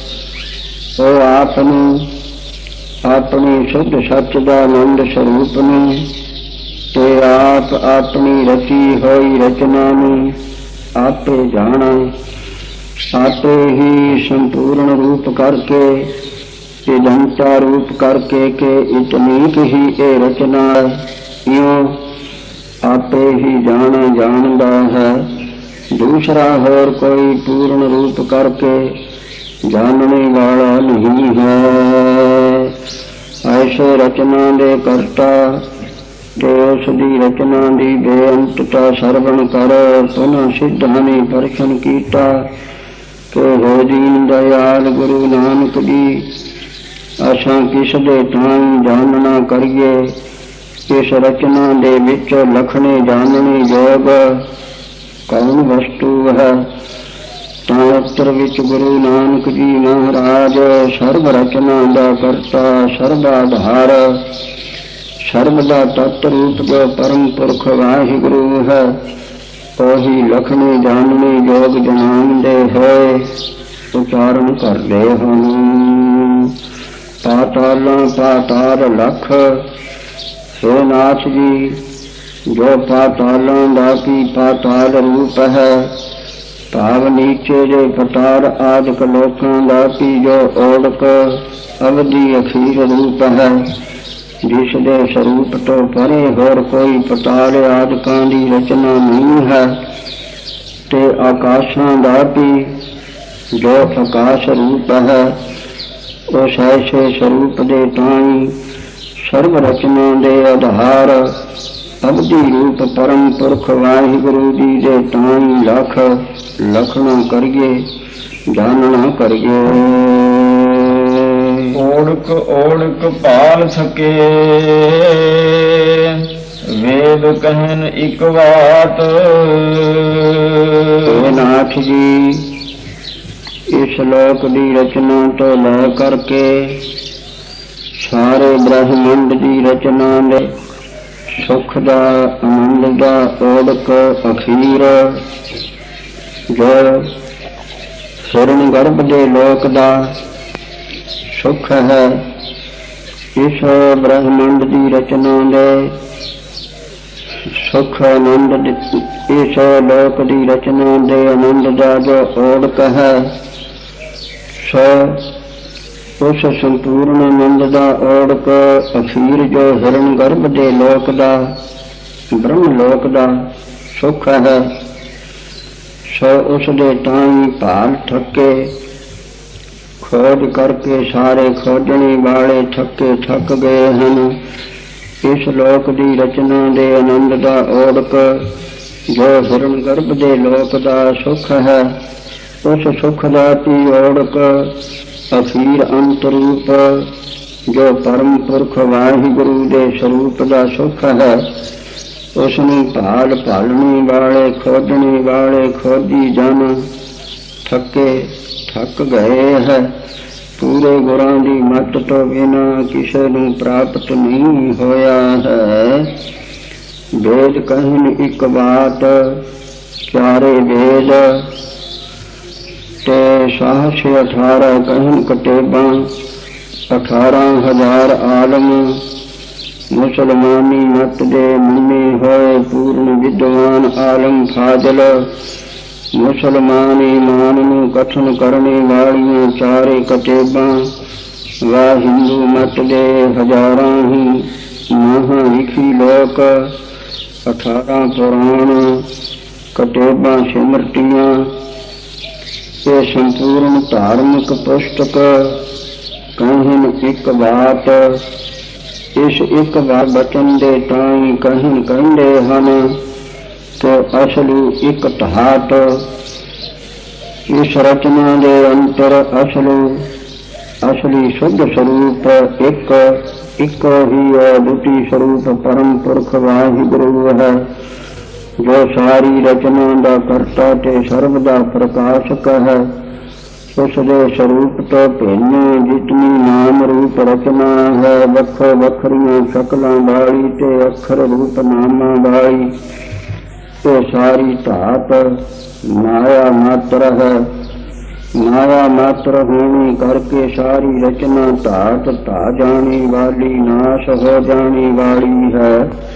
ਉਹ ਆਪ ਨੂੰ ਆਪਣੀ ਸ਼ੁੱਧ ਸੱਚ ਦਾ ਆਨੰਦ ਸਰੂਪ ਨੂੰ ਤੇ ਆਪ ਆਪਣੀ ਰਚੀ ਹੋਈ ਰਚਨਾ ਨੂੰ ਆਪੇ ਜਾਣੈ। ਆਪੇ ਹੀ ਸੰਪੂਰਨ ਰੂਪ ਕਰਕੇ ਇਦੰਤਾ ਰੂਪ ਕਰਕੇ ਕਿ ਇਤਨੀਕ ਹੀ ਇਹ ਰਚਨਾ ਇਉਂ ਆਪੇ ਹੀ ਜਾਣ ਜਾਣਦਾ ਹੈ। ਦੂਸਰਾ ਹੋਰ ਕੋਈ ਪੂਰਨ ਰੂਪ ਕਰਕੇ ਜਾਣਨੇ ਵਾਲਾ ਨਹੀਂ ਹੈ। ਐਸੇ ਰਚਨਾ ਦੇ ਕਰਤਾ ਤੇ ਉਸ ਦੀ ਰਚਨਾ ਦੀ ਬੇਅੰਤਤਾ ਸਰਵਣ ਕਰ। ਪੁਨः ਸਿੱਧਾਂ ਨੇ ਪਰਖਣ ਕੀਤਾ ਕਿ ਹੋ ਦੀਨ ਦਇਆਲ ਗੁਰੂ ਨਾਨਕ ਜੀ, ਅਸਾਂ ਕਿਸ ਦੇ ਤਾਂ ਜਾਣਨਾ ਕਰੀਏ। ਇਸ ਰਚਨਾ ਦੇ ਵਿੱਚ ਲਖਣੇ ਜਾਣਨੇ ਯੋਗ ਕੌਣ ਵਸਤੂ ਹੈ। ਤਾਂ ਉੱਤਰ ਵਿੱਚ ਗੁਰੂ ਨਾਨਕ ਜੀ ਮਹਾਰਾਜ ਸਰਬ ਰਚਨਾ ਦਾ ਕਰਤਾ, ਸਰਬ ਆਧਾਰ, ਸਰਬ ਦਾ ਤਤ ਰੂਪ ਜੋ ਪਰਮ ਪੁਰਖ ਵਾਹਿਗੁਰੂ ਹੈ, ਉਹੀ ਲਖਣੇ ਜਾਣਨੇ ਯੋਗ ਜਨਾਉਂਦੇ ਹੋਏ ਉਚਾਰਨ ਕਰਦੇ ਹਨ। ਪਾਤਾਲਾਂ ਪਾਤਾਲ ਲਖ, ਹੇ ਨਾਥ ਜੀ ਜੋ ਪਾਤਾਲਾਂ ਦਾ ਕੀ ਪਾਤਾਲ ਰੂਪ ਹੈ, ਭਾਵ ਨੀਚੇ ਦੇ ਪਤਾਲ ਆਦਿਕ ਲੋਕਾਂ ਦਾ ਕੀ ਜੋ ਓੜਕ ਅਵਧੀ ਅਖੀਰ ਰੂਪ ਹੈ, ਜਿਸ ਦੇ ਸਰੂਪ ਤੋਂ ਪਰੇ ਹੋਰ ਕੋਈ ਪਤਾਲ ਆਦਿਕਾਂ ਦੀ ਰਚਨਾ ਨਹੀਂ ਹੈ। ਤੇ ਆਕਾਸ਼ਾਂ ਦਾ ਵੀ ਜੋ ਆਕਾਸ਼ ਰੂਪ ਹੈ, ਉਸ ਐਸੇ ਸਰੂਪ ਦੇ ਤਾਈਂ ਸਰਬ ਰਚਨਾ ਦੇ ਆਧਾਰ ਅਵਧੀ ਰੂਪ ਪਰਮ ਪੁਰਖ ਵਾਹਿਗੁਰੂ ਜੀ ਦੇ ਤਾਈਂ ਲਖ ਲਖਣਾ ਕਰੀਏ, ਜਾਣਨਾ ਕਰੀਏ। ਓੜਕ ਓੜਕ ਭਾਲ ਸਕੇ, ਵੇਦ ਕਹਿਨ ਇੱਕ ਬਾਤ। ਹੇ ਨਾਥ ਜੀ ਇਸ ਲੋਕ ਦੀ ਰਚਨਾ ਤੋਂ ਲੈ ਕਰਕੇ ਸਾਰੇ ਬ੍ਰਹਮੰਡ ਦੀ ਰਚਨਾ ਦੇ ਸੁਖ ਦਾ ਆਨੰਦ ਦਾ ਓੜਕ ਅਖੀਰ ਜੋ ਹਿਰਨ ਗਰਭ ਦੇ ਲੋਕ ਦਾ ਸੁਖ ਹੈ, ਇਸ ਬ੍ਰਹਮੰਡ ਦੀ ਰਚਨਾ ਦੇ ਸੁਖ ਆਨੰਦ, ਇਸ ਲੋਕ ਦੀ ਰਚਨਾ ਦੇ ਆਨੰਦ ਦਾ ਜੋ ਓੜਕ ਹੈ, ਸੋ ਉਸ ਸੰਪੂਰਨ ਆਨੰਦ ਦਾ ਓੜਕ ਅਖੀਰ ਜੋ ਹਿਰਨ ਗਰਭ ਦੇ ਲੋਕ ਦਾ ਬ੍ਰਹਮ ਲੋਕ ਦਾ ਸੁਖ ਹੈ, ਸੋ ਉਸ ਦੇ ਤਾਈ ਭਾਲ ਥੱਕੇ, ਖੋਜ ਕਰਕੇ ਸਾਰੇ ਖੋਜਣੇ ਵਾਲੇ ਥੱਕੇ ਥੱਕ ਗਏ ਹਨ। ਇਸ ਲੋਕ ਦੀ ਰਚਨਾ ਦੇ ਆਨੰਦ ਦਾ ਓੜਕ ਜੋ ਹਿਰਨ ਗਰਭ ਦੇ ਲੋਕ ਦਾ ਸੁਖ ਹੈ, ਉਸ ਸੁਖ ਦਾ ਤੀ ਓੜਕ ਅਖੀਰ ਅੰਤ ਰੂਪ ਜੋ ਪਰਮ ਪੁਰਖ ਵਾਹਿਗੁਰੂ ਦੇ ਸਰੂਪ ਦਾ ਸੁਖ ਹੈ, ਉਸ ਨੂੰ ਭਾਲ ਭਾਲਣੇ ਵਾਲੇ ਖੋਜਣੇ ਵਾਲੇ ਖੋਜੀ ਜਨ ਥੱਕੇ ਥੱਕ ਗਏ ਹੈ। ਪੂਰੇ ਗੁਰਾਂ ਦੀ ਮੱਤ ਤੋਂ ਬਿਨਾਂ ਕਿਸੇ ਨੂੰ ਪ੍ਰਾਪਤ ਨਹੀਂ ਹੋਇਆ ਹੈ। ਵੇਦ ਕਹਿਣ ਇੱਕ ਬਾਤ, ਚਾਰੇ ਵੇਦ ਤੇ ਸਾਹਸ ਅਠਾਰਾਂ ਕਹਿਣ ਕਟੇਬਾਂ, ਅਠਾਰਾਂ ਹਜ਼ਾਰ ਆਲਮ ਮੁਸਲਮਾਨੀ ਮਤ ਦੇ ਮੰਨੇ ਹੋਏ ਪੂਰਨ ਵਿਦਵਾਨ ਆਲਮ ਫਾਜ਼ਲ। ਮੁਸਲਮਾਨ ਈਮਾਨ ਨੂੰ ਕਥਨ ਕਰਨੇ ਵਾਲੀਆਂ ਚਾਰੇ ਕਤੇਬਾਂ, ਵਾ ਹਿੰਦੂ ਮਤ ਦੇ ਹਜ਼ਾਰਾਂ ਹੀ ਮਹਾਂ ਲਿਖੀ ਲੋਕ, ਅਠਾਰਾਂ ਪੁਰਾਣ ਕਤੇਬਾਂ ਸਿਮਰਤੀਆਂ। ਇਹ ਸੰਪੂਰਨ ਧਾਰਮਿਕ ਪੁਸਤਕ ਕਹਿਣ ਇੱਕ ਬਾਤ, ਇਸ ਇੱਕ ਵਾਰ ਬਚਨ ਦੇ ਤਾਈ ਕਹਿਣ ਕਹਿੰਦੇ ਹਨ ਤੇ ਅਸਲੀ ਇੱਕ ਧਾਤ। ਇਸ ਰਚਨਾ ਦੇ ਅੰਤਰ ਅਸਲੀ ਅਸਲੀ ਸ਼ੁੱਧ ਸਰੂਪ ਇੱਕ ਇੱਕ ਹੀ ਅਦੁੱਤੀ ਸਰੂਪ ਪਰਮ ਪੁਰਖ ਵਾਹਿਗੁਰੂ ਹੈ, ਜੋ ਸਾਰੀ ਰਚਨਾ ਦਾ ਕਰਤਾ ਤੇ ਸਰਬ ਦਾ ਪ੍ਰਕਾਸ਼ਕ ਹੈ। ਉਸ ਦੇ ਸਰੂਪ ਤੋਂ ਭਿੰਨ ਜਿਤਨੀ ਨਾਮ ਰੂਪ ਰਚਨਾ ਹੈ, ਵੱਖੋ ਵੱਖਰੀਆਂ ਸ਼ਕਲਾਂ ਵਾਲੀ ਤੇ ਅੱਖਰ ਰੂਪ ਨਾਮਾਂ ਵਾਲੀ, ਇਹ ਸਾਰੀ ਧਾਤ ਮਾਇਆ ਮਾਤਰ ਹੈ। ਮਾਇਆ ਮਾਤਰ ਹੋਣੇ ਕਰਕੇ ਸਾਰੀ ਰਚਨਾ ਧਾਤ ਧਾ ਜਾਣੇ ਵਾਲੀ, ਨਾਸ਼ ਹੋ ਜਾਣੇ ਵਾਲੀ ਹੈ।